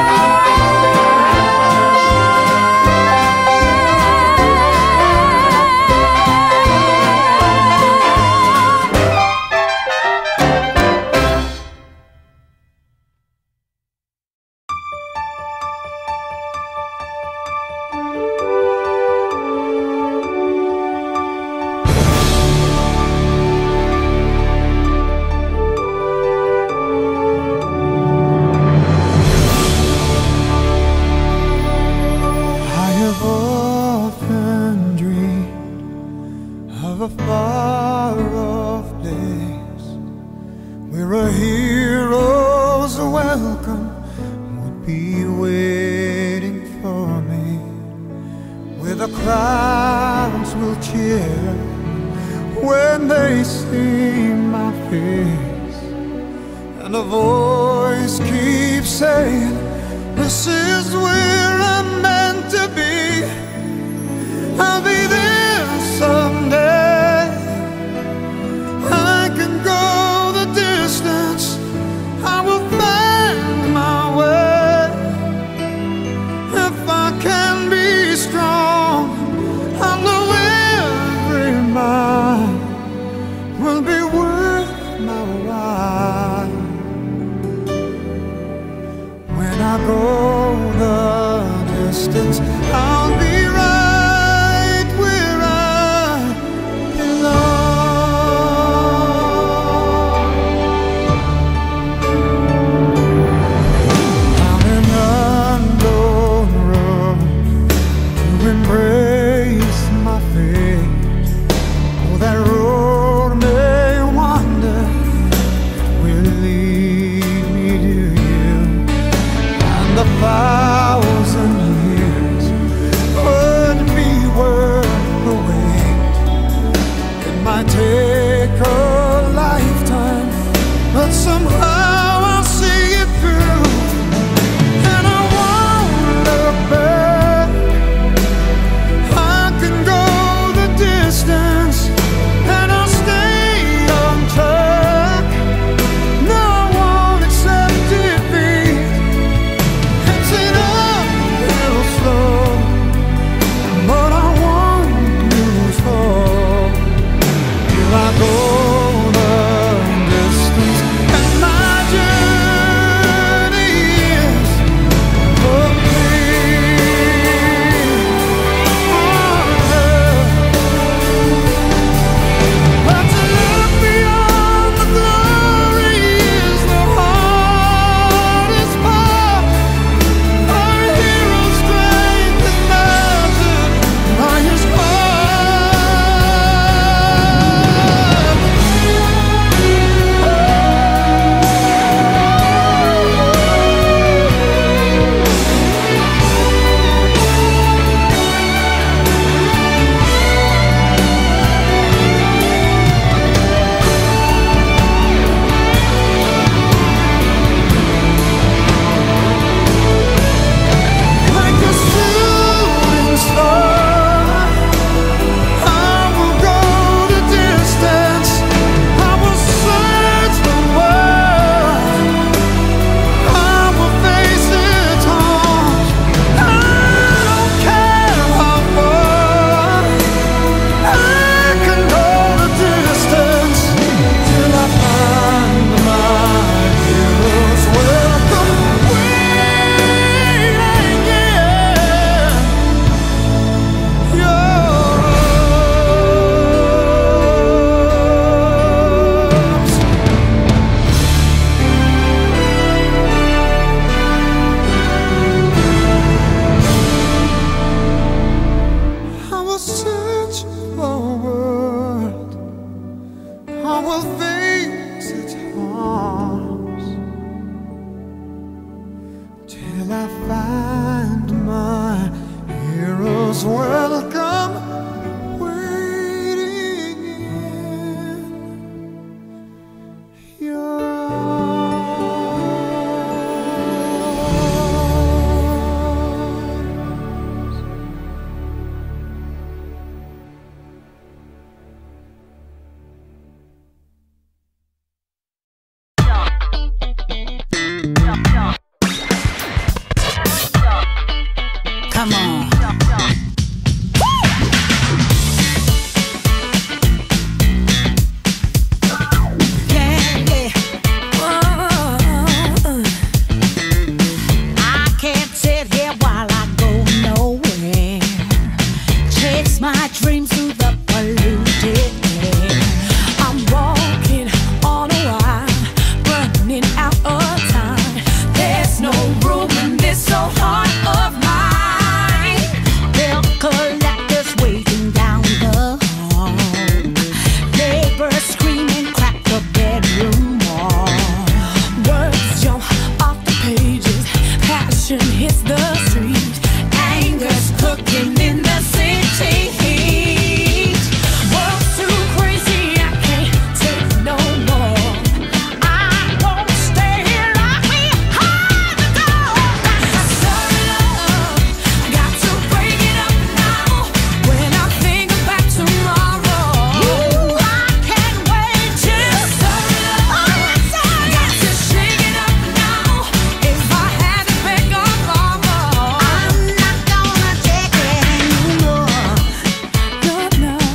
Speaker 6: I have often dreamed of a far-off place where a hero's welcome would be waiting for me, where the crowds will cheer when they see my face, and a voice keeps saying, "This is where I'm meant to be. I'll be there someday. I can go the distance. I will find my way. If I can be strong, I know every mile will be worth my while. When I go the distance, I'll be right where I belong." I'm an unknown road to embrace my fate. Oh, that road may wander, will lead me to you, and the till I find my heroes welcome waiting in your
Speaker 8: Come on. Yeah, yeah. I can't sit here while I go nowhere. Chase my dreams through the polluted air. I'm walking on a wire, running out of time. There's no room in this so hard of mine. Collectors waiting down the hall. Neighbors screaming, crack the bedroom wall. Words jump off the pages, passion hits the street. Anger's cooking in the city heat. World's too crazy, I can't take no more. I won't stay here, lock me behind the door. I serve it up, I got to break it up. When I think about tomorrow, I can't wait to serve it up. Got to shake it up now. If I had to beg or borrow, I'm not gonna take it anymore. No, no.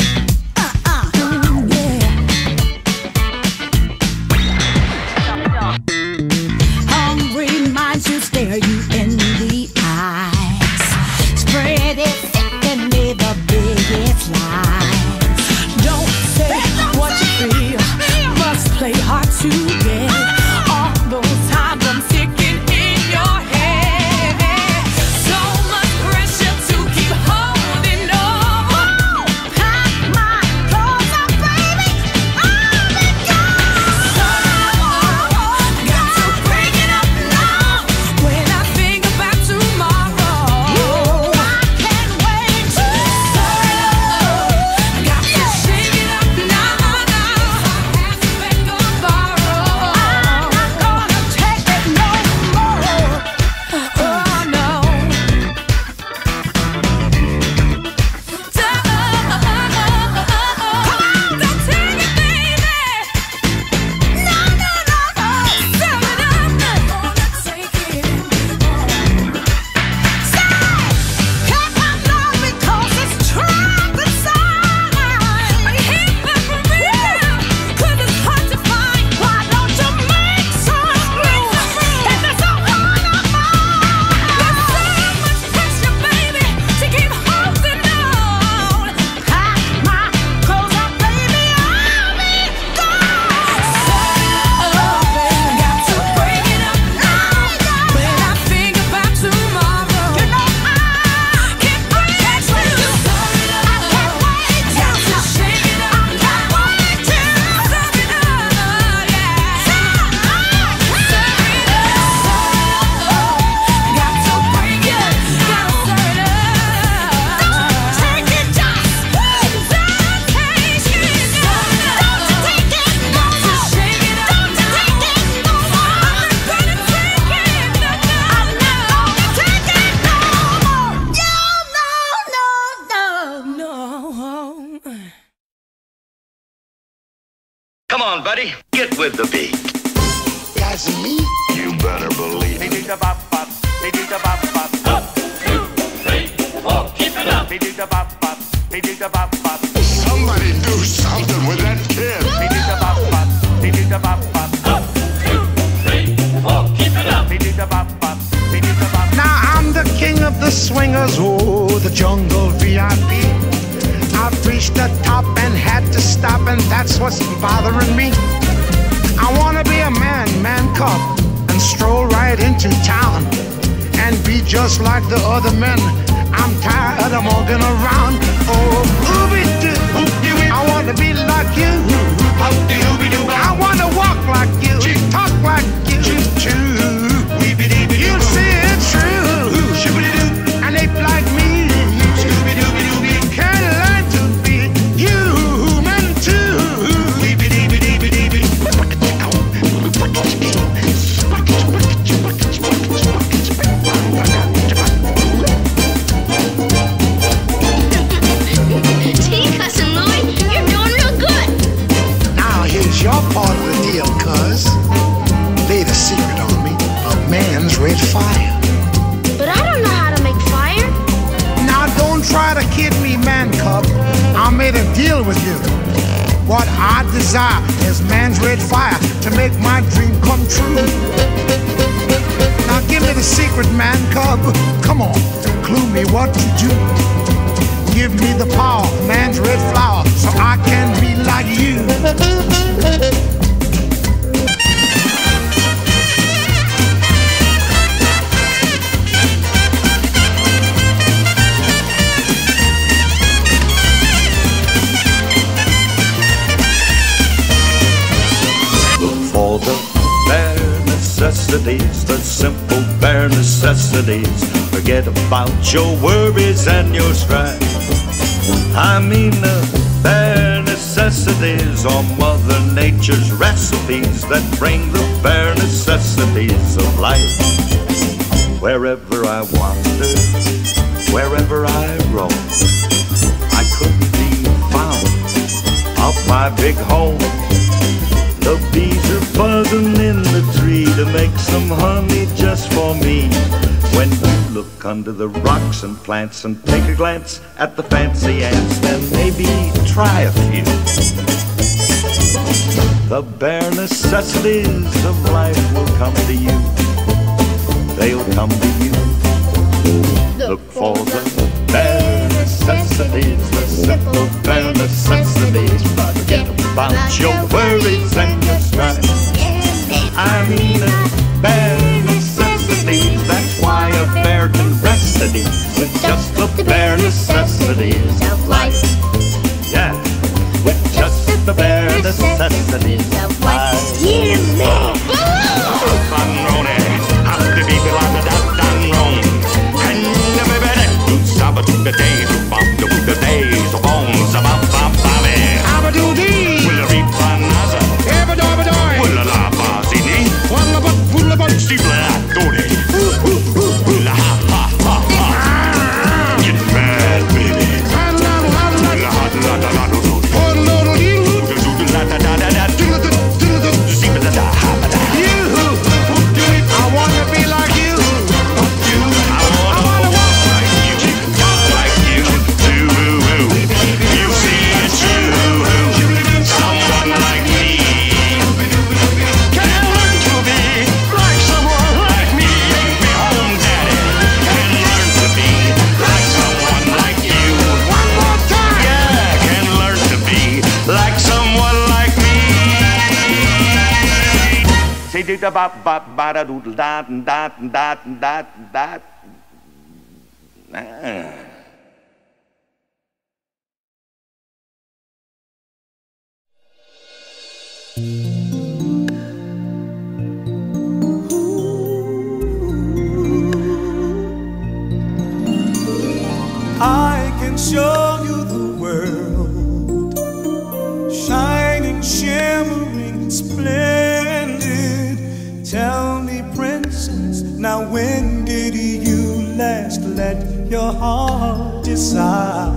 Speaker 8: Yeah. Hungry minds who stare you in the eyes. Spread it thick and lay the biggest lies. Don't say what you feel, must play hard to get. All those times I'm ticking in your head. So much pressure to keep holding on. Pack my clothes up, baby, I'll be gone. Got to break it up now. When I think about tomorrow, I can't wait to serve it up. Got to shake it up now. If I have to beg or borrow, I'm not gonna take it no more. Oh no. Come on, don't take it, baby. No, no, no, no. Serve it up. I'm gonna take it anymore. Say, cut my love because it's trapped inside. Keep it for real, 'cause it's hard to find. Why don't you make some room? If it's so hard to find, there's so much pressure, baby, to keep holding on. Pack my clothes up, baby, I'll be gone. Got to break it up now. When I think about tomorrow, you know I can't wait to serve it up. I can't wait to shake it up. I can't wait to serve it up. Yeah, serve it up. Got to break it. Got to serve it up. Don't take it, just don't take it. Don't take it no more. Got to shake it up. Don't take it no more. I'm not gonna take it no more. I'm not gonna take it no more. No.
Speaker 9: Come on, buddy. Get with the beat.
Speaker 6: That's me.
Speaker 9: You better believe it.
Speaker 6: Somebody do something with that kid. Now I'm the king of the swingers, oh, the jungle VIP. I've reached the top and had to stop, and that's what's bothering me. I wanna be a man cub, and stroll right into town, and be just like the other men. I'm tired of walking around. Oh, ooby-doo, I wanna be like you. I wanna walk like you, talk like you too. You'll see
Speaker 10: man's red fire.
Speaker 11: But I don't know how to make fire.
Speaker 10: Now don't try to kid me, man cub. I made a deal with you. What I desire is man's red fire to make my dream come true. Now give me the secret, man cub. Come on, clue me what to do. Give me the power, man's red flower, so I can be like you.
Speaker 9: For the bare necessities, the simple bare necessities. Forget about your worries and your strife. I mean the bare necessities are Mother Nature's recipes that bring the bare necessities of life. Wherever I wander, wherever I roam, I couldn't be found off my big home. The bees are buzzing in the tree to make some honey just for me. When you look under the rocks and plants and take a glance at the fancy ants, then maybe try a few. The bare necessities of life will come to you. They'll come to you. Look for the bare necessities, the simple bare necessities. Forget about your worries and your strife. I mean the bare necessities. That's why a bear can rest at ease with just the bare necessities of life. Yeah, with just the bare necessities of life.
Speaker 11: Yeah, man.
Speaker 12: I can show you the world, shining, shimmering, splendid. Tell me, princess, now when did you last let your heart decide?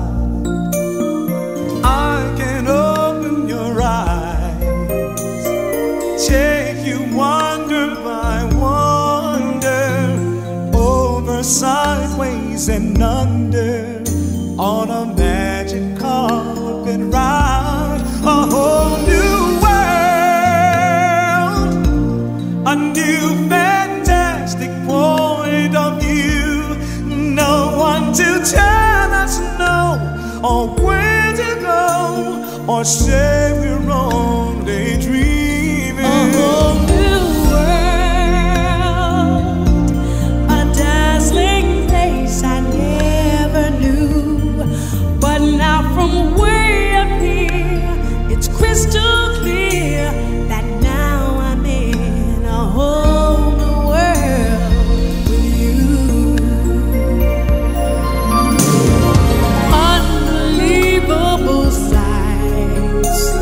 Speaker 12: I can open your eyes, take you wonder by wonder, over, sideways, and under, on a magic carpet ride, a whole new world, a new fantastic point of view. No one to tell us no, or where to go, or say we're only dreaming. A whole new world, a dazzling place I never knew. But now from way up here, it's crystal clear that now I'm in a whole new world with you. Unbelievable sights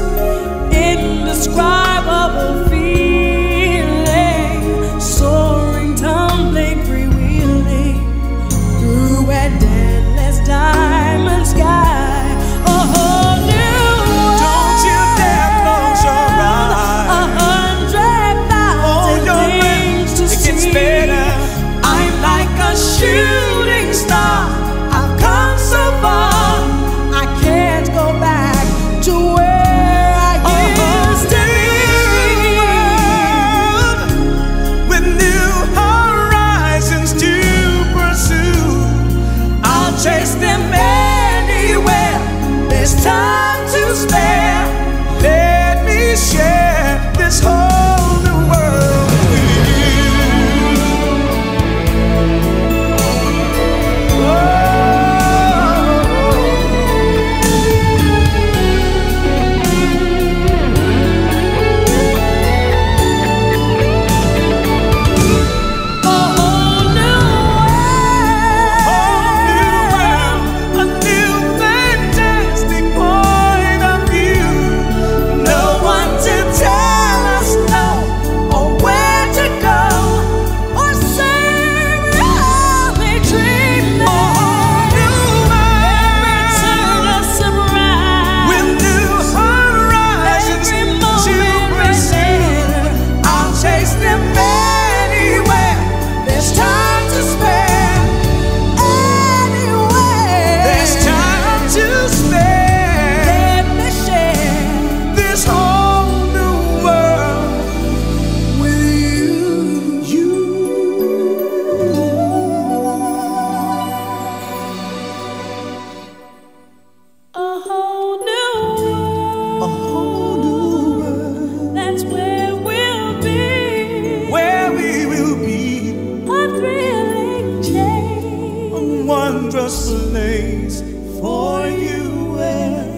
Speaker 13: wondrous place for you and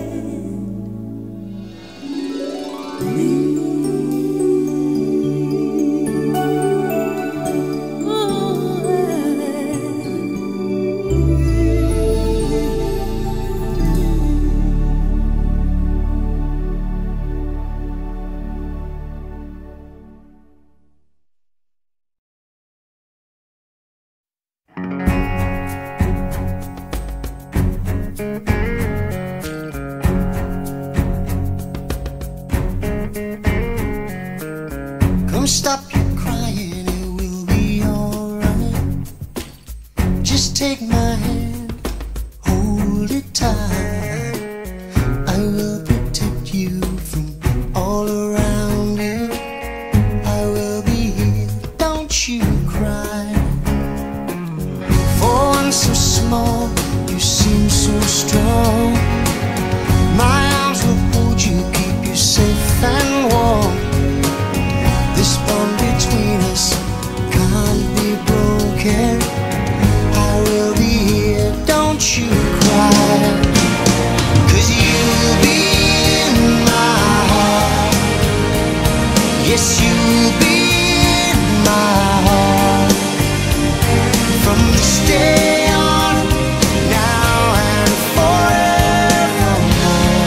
Speaker 13: me.
Speaker 6: Come stop your crying, it will be alright. Just take my hand, hold it tight. I will protect you from all around you. I will be here, don't you cry. For one so small, you seem so strong. My arms will hold you, keep you safe and warm. This bond between us can't be broken. I will be here, don't you cry. 'Cause you'll be in my heart. Yes, you'll be in my heart. From this day on, now and forevermore.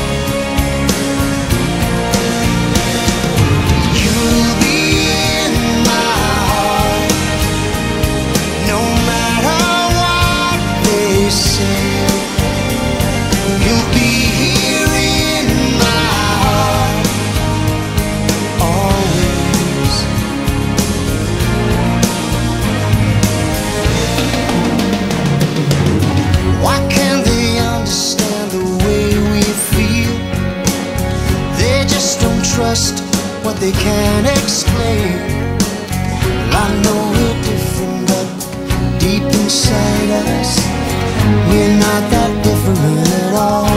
Speaker 6: You'll be in my heart, no matter what they say. You'll be here in my heart, always. Why can't they understand the way we feel? They just don't trust what they can't explain. Well, I know we're different, but deep inside us, we're not that different at all.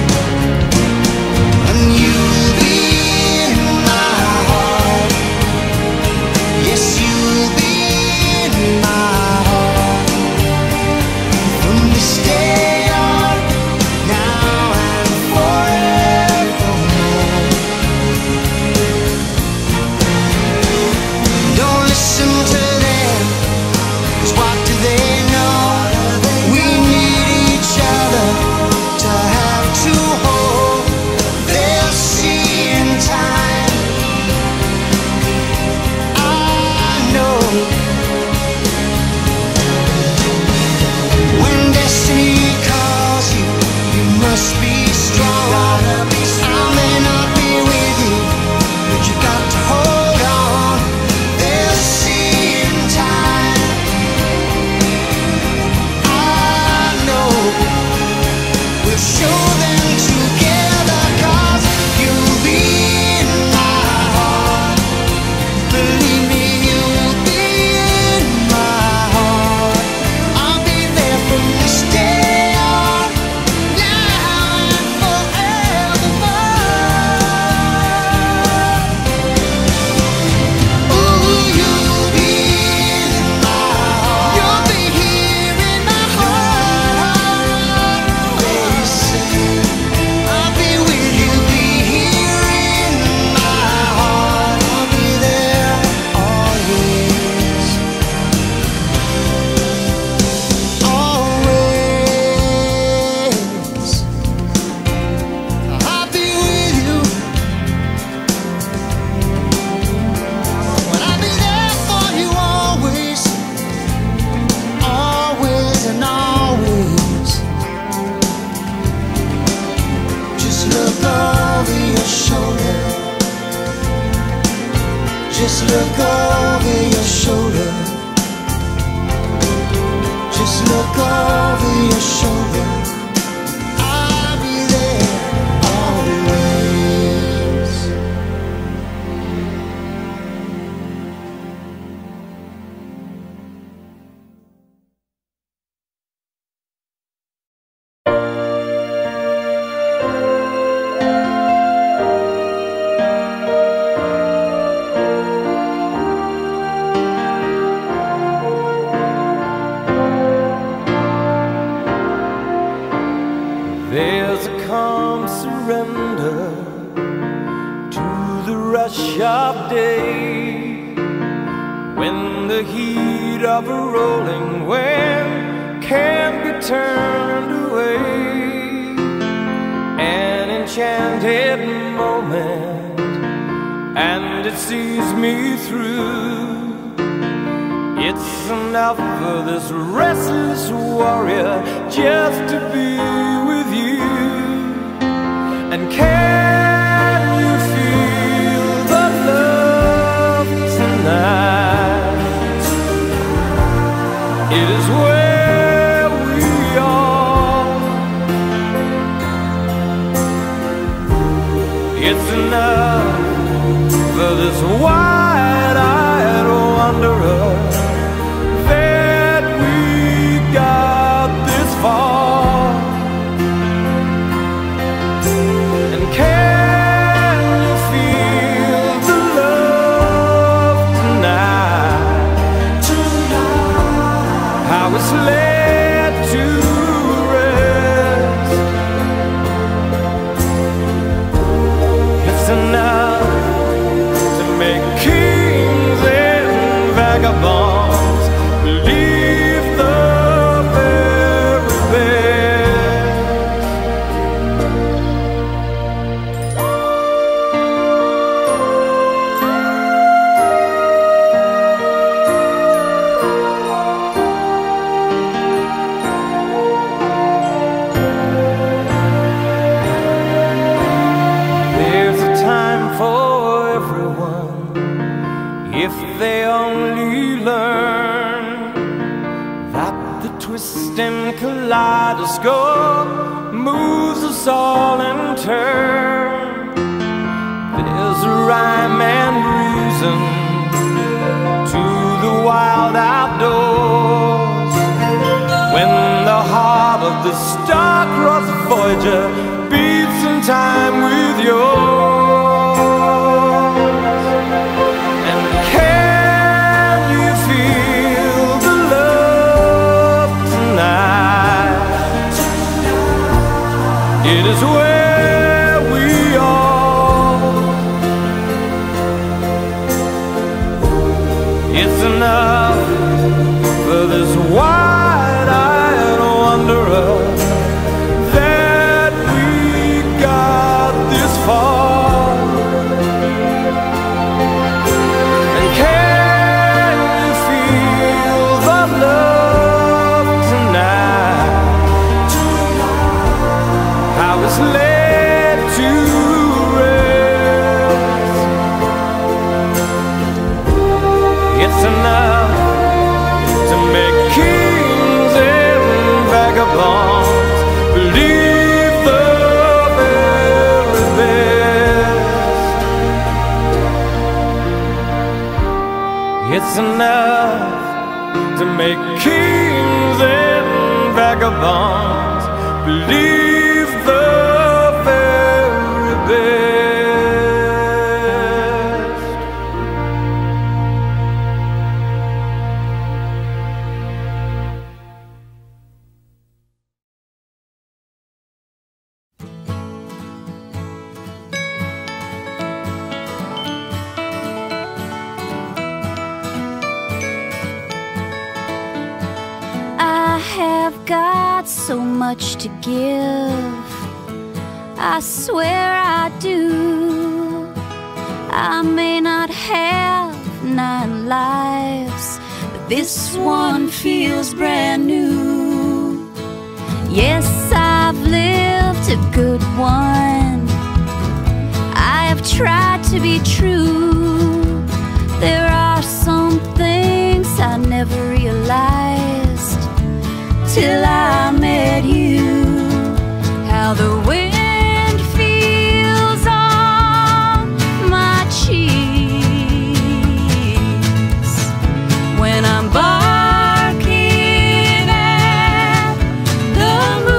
Speaker 6: And you'll be in my heart. Yes, you'll be in my heart. From this day on, now and forevermore. Don't listen to them, 'cause what do they know? We need each other to have to hold. They'll see in time, I know. When destiny calls you, you must be strong. I may not be with you, but you got to hold on. They'll see in time, I know. We'll show them together, 'cause you'll be in my heart. Believe me, you'll be in my heart. I'll be there from this day on, now and forevermore. Ooh, you'll be in my heart. You'll be here in my heart. They say I'll be with you, be here in my heart. I'll be there always, always. I'll be with you. Well, I'll be there for you always, always and always. Just look over your shoulder. Just look over your shoulder. Just look over your shoulder. I'll be there always.
Speaker 5: surrender to the rush of day, when the heat of a rolling wave can't be turned away. An enchanted moment, and it sees me through. It's enough for this restless warrior just to be with you. And can you feel the love tonight? It is where we are. It's enough for this wide-eyed wanderer that we got this far. And can you feel the love tonight? How it's laid to rest. It's enough to make kings and vagabonds believe the very best. There's a time for everyone if they only learn that the twisting kaleidoscope moves us all in turn. There's a rhyme and reason to the wild outdoors, when the heart of the star-crossed Voyager beats in time with yours. And can you feel the love tonight? It is where we are. It's enough for this wide-eyed wanderer that we got this far. And can you feel the love tonight? How it's laid to rest. It's enough to make kings and vagabonds believe the very best. It's enough to make kings and vagabonds believe the very best.
Speaker 1: I have got so much to give, I swear I do. I may not have 9 lives, but this one feels brand new. Yes, I've lived a good one. I have tried to be true. There are some things I never realized till I met you. How the wind feels on my cheeks when I'm barking at the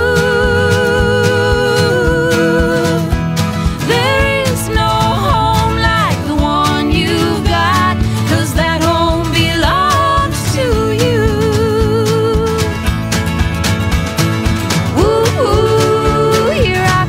Speaker 1: moon. There is no home like the one you've got, 'cause that home belongs to you. Ooh, here I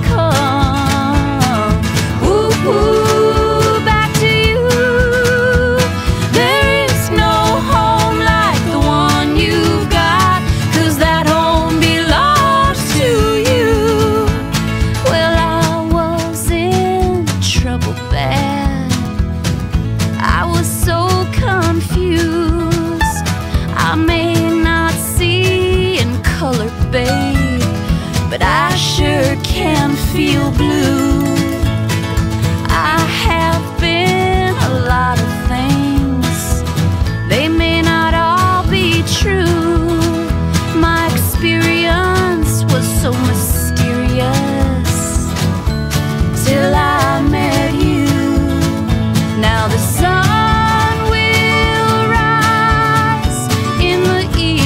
Speaker 1: can feel blue. I have been a lot of things, they may not all be true. My experience was so mysterious till I met you. Now the sun will rise in the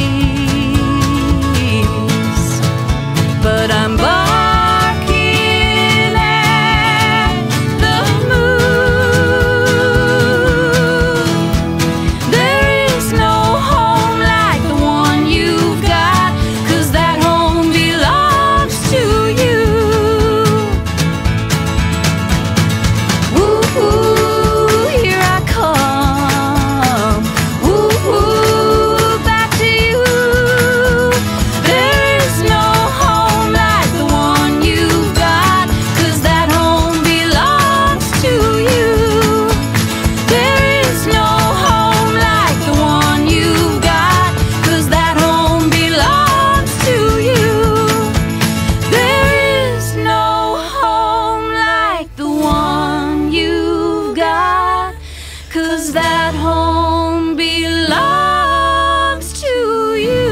Speaker 1: east, but I'm barking at the moon. There is no home like the one you've got, 'cause that home belongs to you. Ooh, here I come. Ooh, back to you. There is no home like the one you've got, 'cause that home belongs to you. There is no home like the one you've got, 'cause that home belongs to you. There is no home like the one you've got, 'cause that home belongs to you.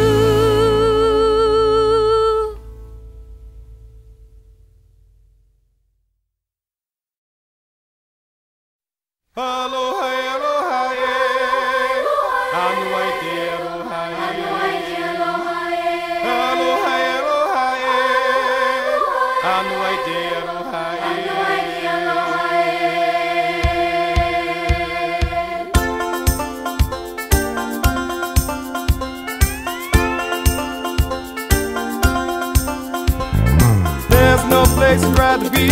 Speaker 5: Hello, hi, hello, hi, I'm right there, hello, hi, hello, hi, hello, hi, I'm right there, hello, hi. There's no place I'd rather be,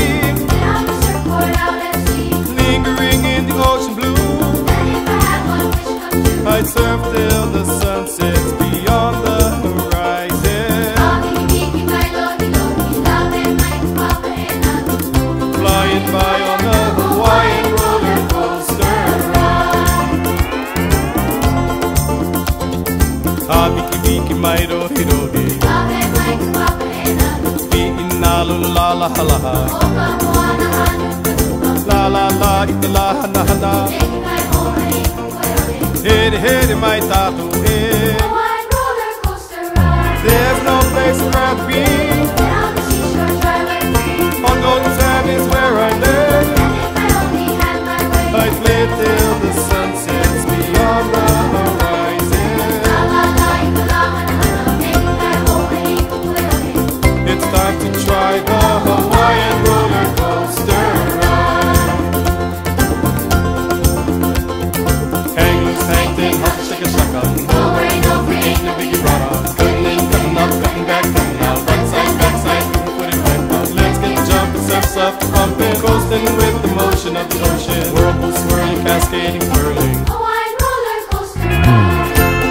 Speaker 5: lingering in the ocean blue. I'd surf till the sun sets beyond the horizon, flying by on the Hawaiian roller coaster ride. Biki biki mai rohi rohi, bi'ina lula la ha la ha, la la la ita la hana hana, heri heri mai tatu eh. There's no place I'd rather be, on golden sand is where I live. I'd live till the sun sets beyond the horizon. It's time to try the Hawaiian roller coaster ride. Hang loose, hang thin, hop, shake a shaka. No worry, no free, ain't no biggie rara. Cutting in, cutting up, cutting back, cutting out. Backside, backside, put it right out. Let's get the jumping, surf, surf, pumping, coasting with the motion of the ocean. Whirlpool swirling, cascading, whirling.
Speaker 4: Hawaiian roller coaster ride.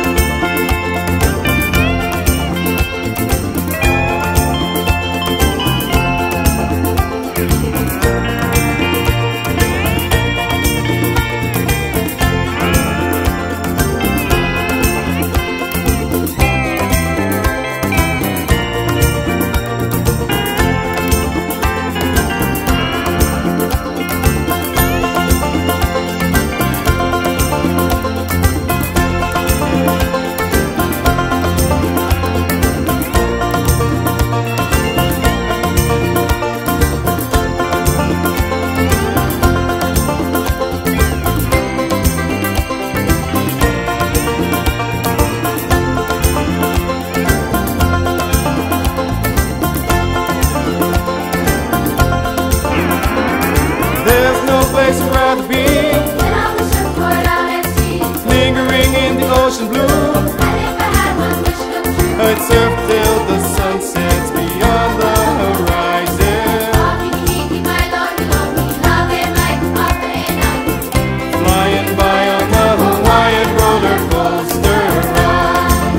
Speaker 5: place I'd rather be.
Speaker 4: When on the surfboard out at sea,
Speaker 5: lingering in the ocean blue.
Speaker 4: And if I had one wish come true,
Speaker 5: I'd surf till the sun sets beyond the horizon. Flying by on the Hawaiian roller coaster ride.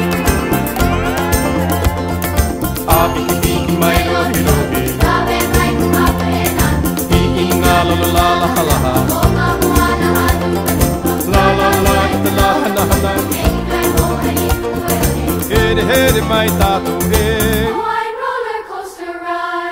Speaker 5: Piki mai rohi rohi, piki na la la la la ha la ha, la la la ita la hana hana, hede hede mai tatu he.
Speaker 4: Hawaiian roller coaster ride.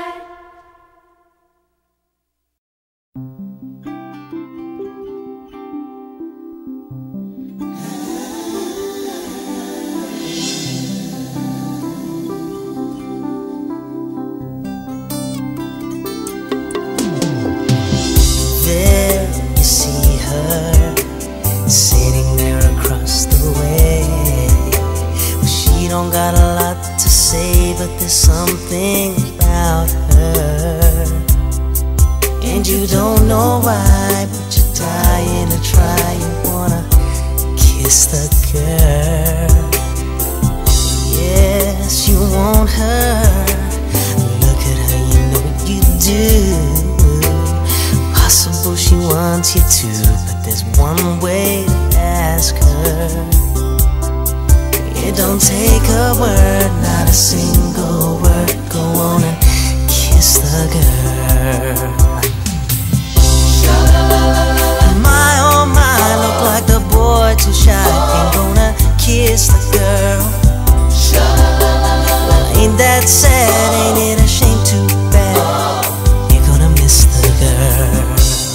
Speaker 2: don't got a lot to say, but there's something about her. And you don't know why, but you're dying to try. You wanna kiss the girl. Yes, you want her. Look at her, you know you do. Possible she wants you to, but there's one way to ask her. It don't take a word, not a single word. Go on and kiss the girl. My oh my, look like the boy too shy. Ain't gonna kiss the girl. Well, ain't that sad? Ain't it a shame? Too bad you're gonna miss the girl.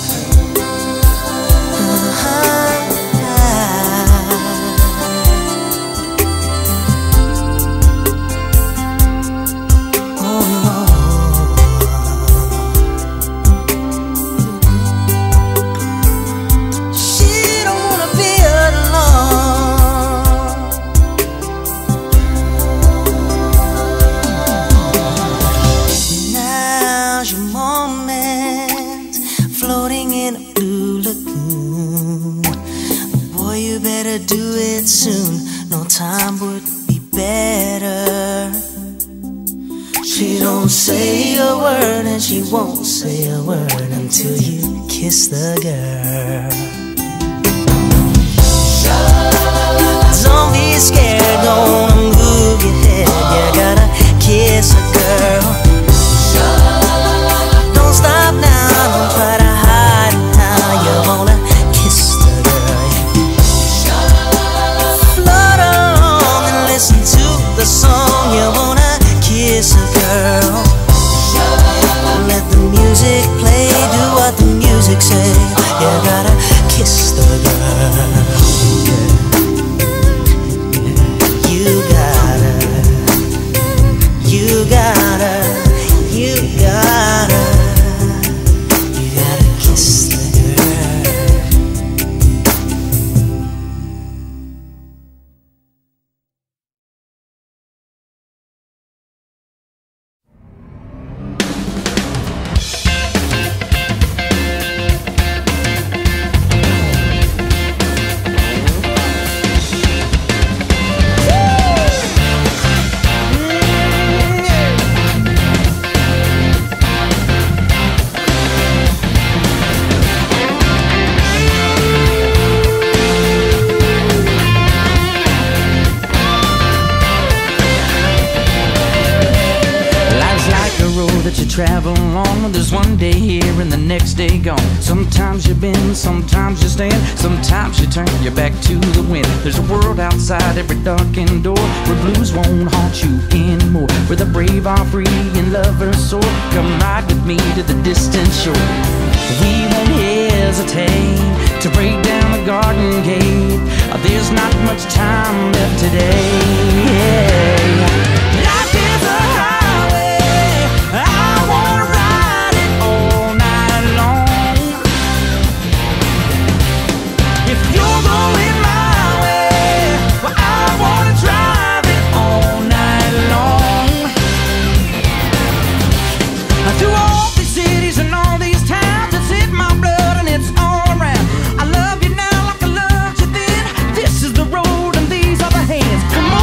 Speaker 2: Time would be better. She don't say a word, and she won't say a word until you kiss the girl. Don't be scared, gonna move your head. You gotta kiss a girl. Don't stop now, don't try to hide it now. You wanna kiss the girl. Listen to the song, you wanna kiss a girl. Let the music play, do what the music say. You gotta kiss the girl. You gotta, you gotta, you gotta, you gotta kiss the girl.
Speaker 14: Travel along, there's one day here and the next day gone. Sometimes you bend, sometimes you stand, sometimes you turn your back to the wind. There's a world outside every darkened door, where blues won't haunt you anymore, where the brave are free and lovers soar. Come ride with me to the distant shore. We won't hesitate to break down the garden gate. There's not much time left today. Life is a highway, I wanna ride it all night long. If you're going my way, well, I wanna drive it all night long. Through all these cities and all these towns, it's in my blood and it's all around. I love you now like I loved you then. This is the road and these are the hands. Come on.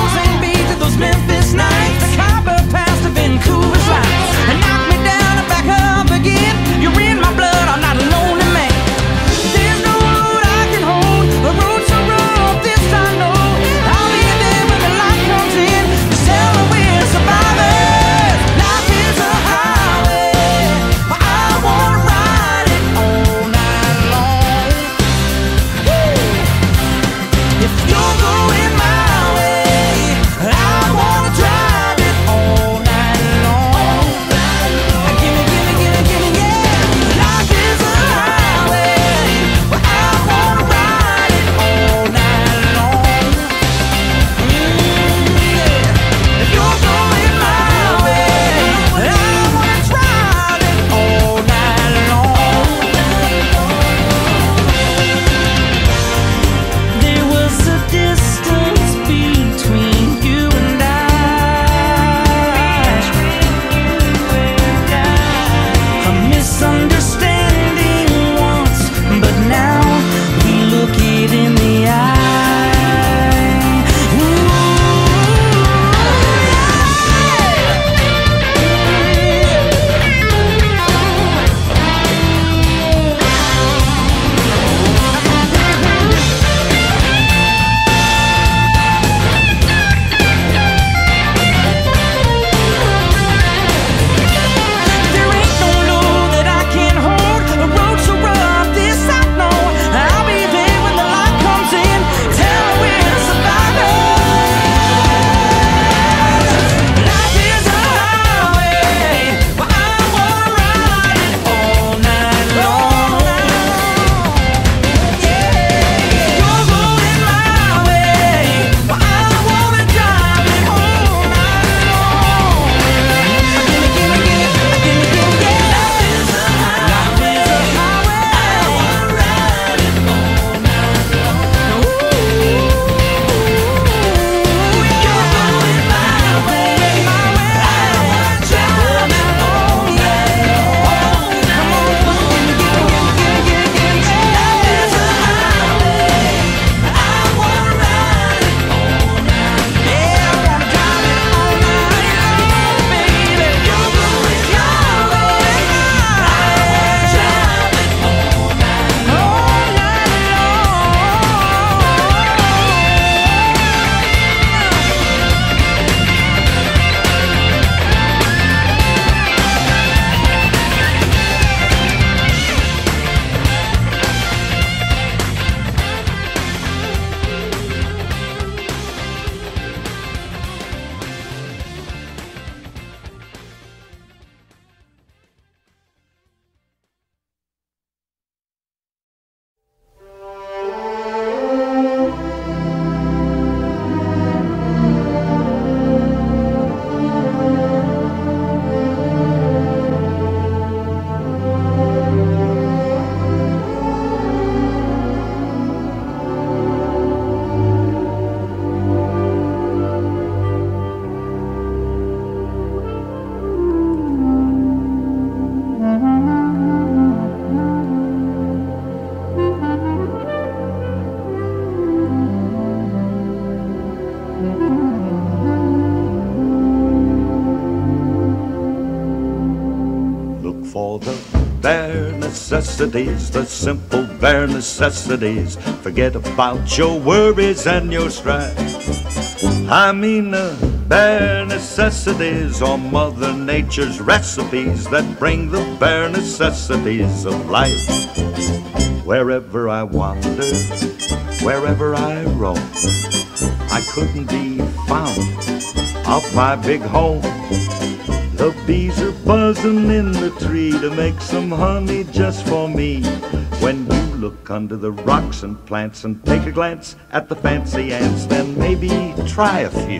Speaker 9: for the bare necessities, the simple bare necessities. Forget about your worries and your strife. I mean the bare necessities are Mother Nature's recipes that bring the bare necessities of life. Wherever I wander, wherever I roam, I couldn't be found off my big home. The bees are buzzing in the tree to make some honey just for me. When you look under the rocks and plants and take a glance at the fancy ants, then maybe try a few.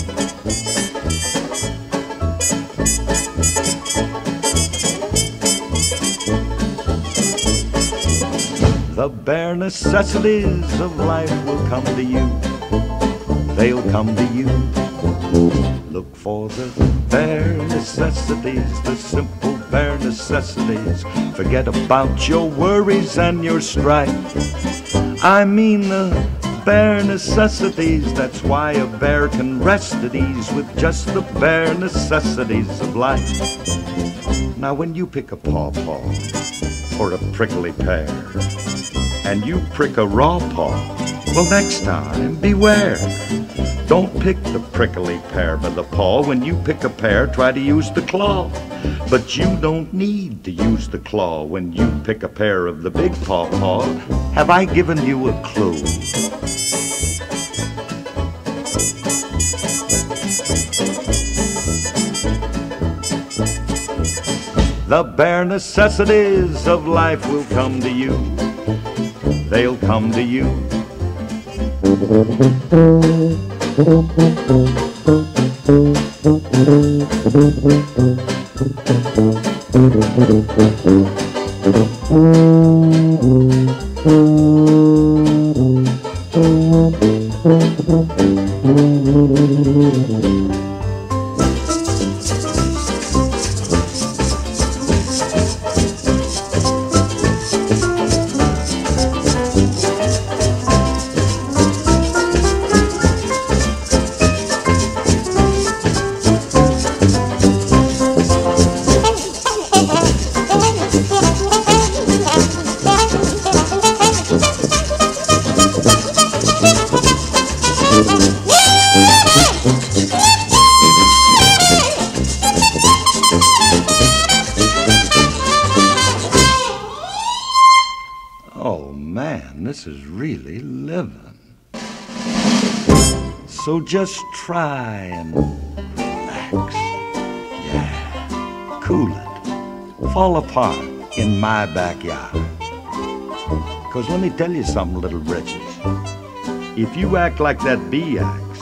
Speaker 9: The bare necessities of life will come to you. They'll come to you. Look for the bare necessities, the simple bare necessities. Forget about your worries and your strife. I mean the bare necessities. That's why a bear can rest at ease with just the bare necessities of life. Now when you pick a pawpaw or a prickly pear and you prick a raw paw, well, next time beware. Don't pick the prickly pear by the paw. When you pick a pear, try to use the claw. But you don't need to use the claw when you pick a pear of the big pawpaw. Have I given you a clue? The bare necessities of life will come to you. They'll come to you. This is really living. So just try and relax. Yeah, cool it. Fall apart in my backyard. 'Cause let me tell you something, little britches. If you act like that bee acts,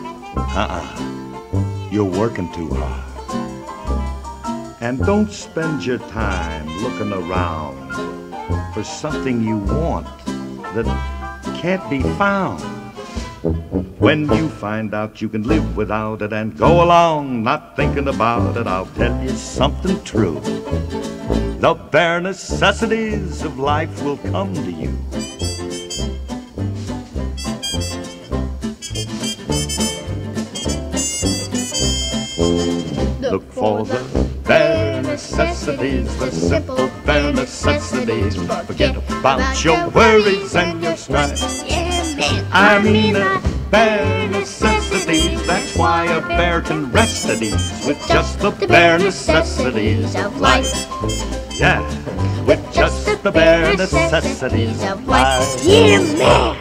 Speaker 9: you're working too hard. And don't spend your time looking around for something you want that can't be found. When you find out you can live without it and go along not thinking about it, I'll tell you something true. The bare necessities of life will come to you. Look for the bare necessities, the simple bare necessities. Forget about your worries and your strife. I mean the bare necessities. That's why a bear can rest at ease with just the bare necessities of life. Yeah, with just the bare necessities of life.
Speaker 11: Yeah, man!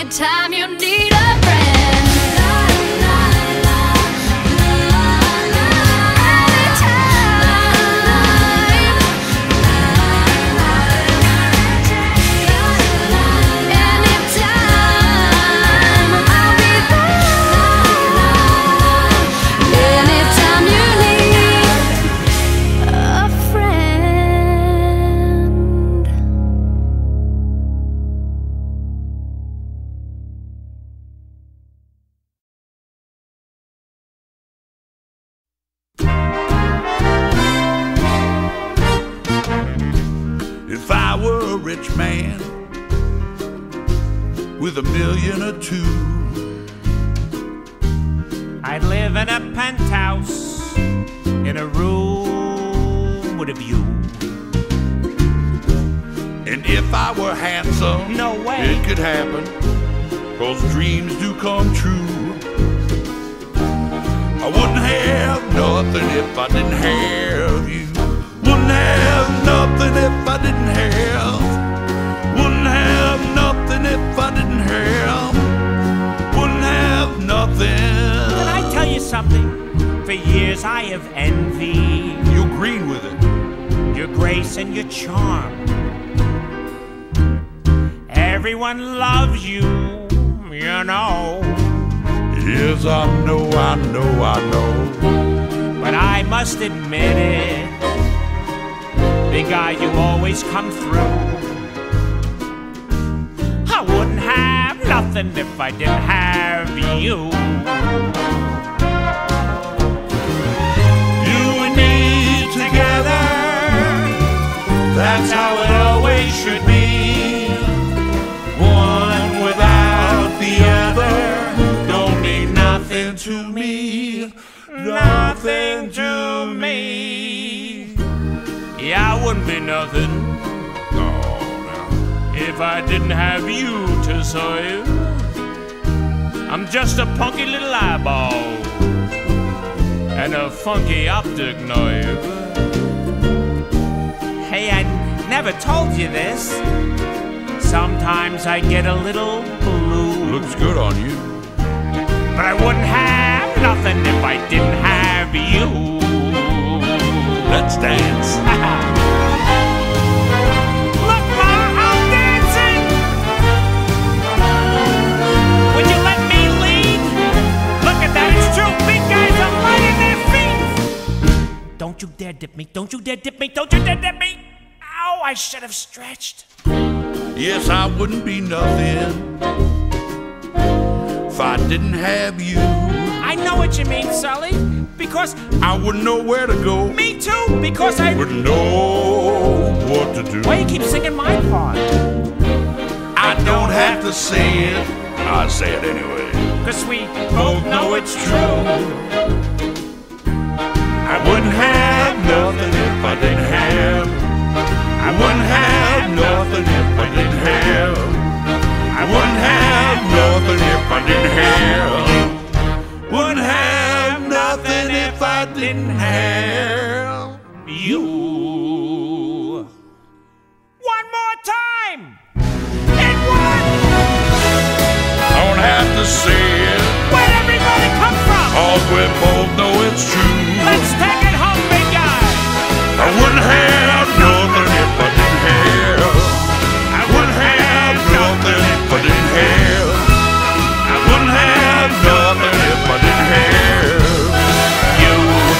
Speaker 7: anytime you need a friend.
Speaker 15: If I were a rich man with $1 million or $2 million,
Speaker 5: I'd live in a penthouse in a room with a view.
Speaker 15: and if I were handsome,
Speaker 5: no way
Speaker 15: it could happen, 'cause dreams do come true. I wouldn't have nothing if I didn't have you. Wouldn't have nothing if I didn't have. Wouldn't have nothing if I didn't have. Wouldn't have nothing.
Speaker 5: Can I tell you something? For years I have envied.
Speaker 15: You agreed with it.
Speaker 5: Your grace and your charm. Everyone loves you, you know.
Speaker 15: Yes, I know, I know, I know.
Speaker 5: But I must admit it, big guy, you always come through. I wouldn't have nothing if I didn't have you.
Speaker 15: You and me together, that's how it always should be. One without the other don't mean nothing to me. Nothing to me.
Speaker 5: Yeah, I wouldn't be nothing if I didn't have you to serve. I'm just a punky little eyeball and a funky optic nerve. Hey, I never told you this. Sometimes I get a little blue.
Speaker 15: Looks good on you.
Speaker 5: But I wouldn't have nothing if I didn't have you.
Speaker 15: Let's dance.
Speaker 5: Look, Ma, I'm dancing. Would you let me lead? Look at that, it's true. Big guys are lighting their feet. Don't you dare dip me. Don't you dare dip me. Don't you dare dip me. Ow, I should have stretched.
Speaker 15: Yes, I wouldn't be nothing if I didn't have you.
Speaker 5: I know what you mean, Sully, because
Speaker 15: I wouldn't know where to go.
Speaker 5: Me too, because I
Speaker 15: wouldn't know what to do.
Speaker 5: Why you keep singing my part?
Speaker 15: I don't have to say it, I say it anyway.
Speaker 5: 'Cause we both know it's true.
Speaker 15: I wouldn't have nothing if I didn't have. I wouldn't have nothing if I didn't have. I wouldn't have nothing if I didn't have. Wouldn't have nothing if I didn't have
Speaker 5: you. One more time. And one.
Speaker 15: I don't have to say it.
Speaker 5: Where'd everybody come from?
Speaker 15: 'Cause we both know it's true.
Speaker 5: Let's take it home, big guy.
Speaker 15: I wouldn't have nothing if I didn't have. I wouldn't have nothing if I didn't have. I wouldn't have nothing if I didn't have you.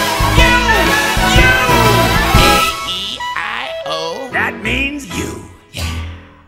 Speaker 5: A-E-I-O. That means you. Yeah.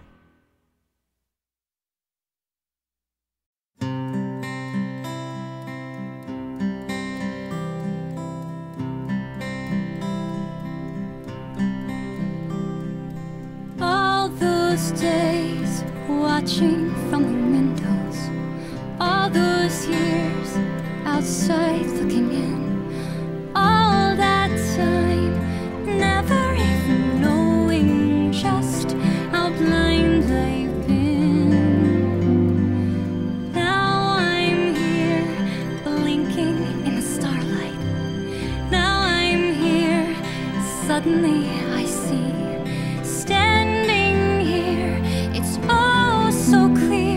Speaker 7: All those days watching from the windows, all those years outside looking in, all that time never even knowing just how blind I've been. Now I'm here blinking in the starlight. Now I'm here, suddenly I see. Standing here, it's all so clear.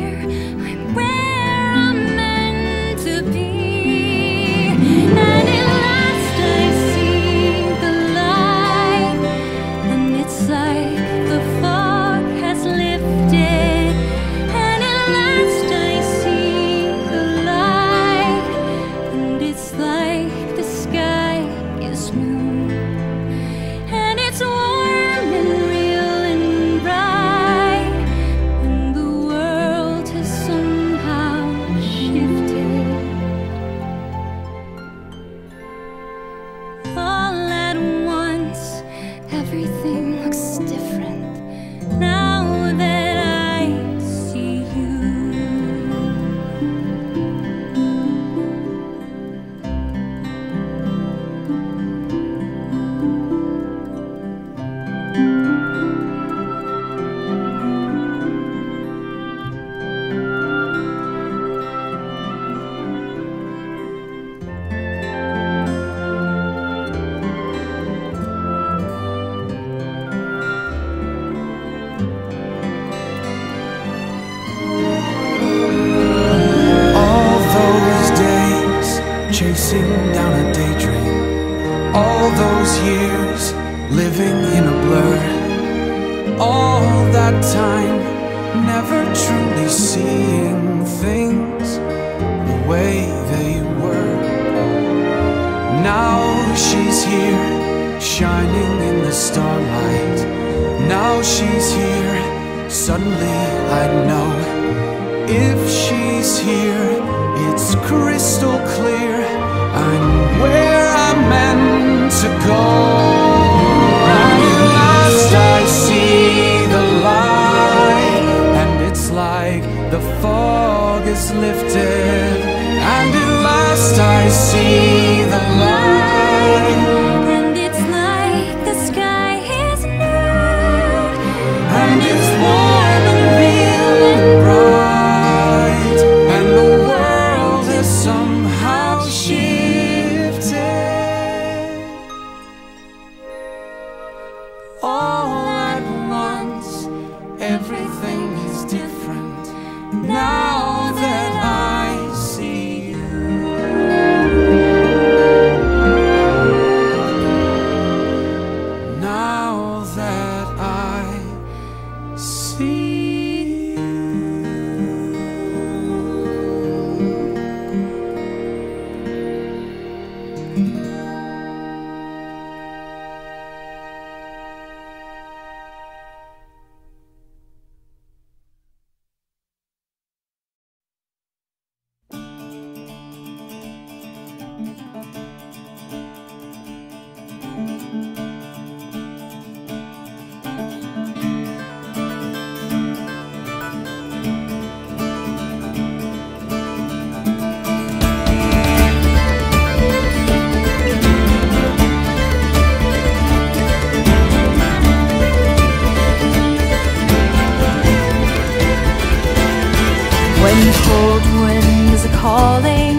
Speaker 14: chasing down a daydream. All those years living in a blur. All that time never truly seeing things the way they were. Now she's here, shining in the starlight. Now she's here, suddenly I know. If she's here, it's crystal clear I'm where I'm meant to go. And at last I see the light, and it's like the fog is lifted. And at last I see the light,
Speaker 1: and it's like the sky is blue,
Speaker 14: and it's warm and real and bright, and the world is somehow shifted. All at once, everything is different now that I see you. Now that I see you.
Speaker 1: when cold winds are calling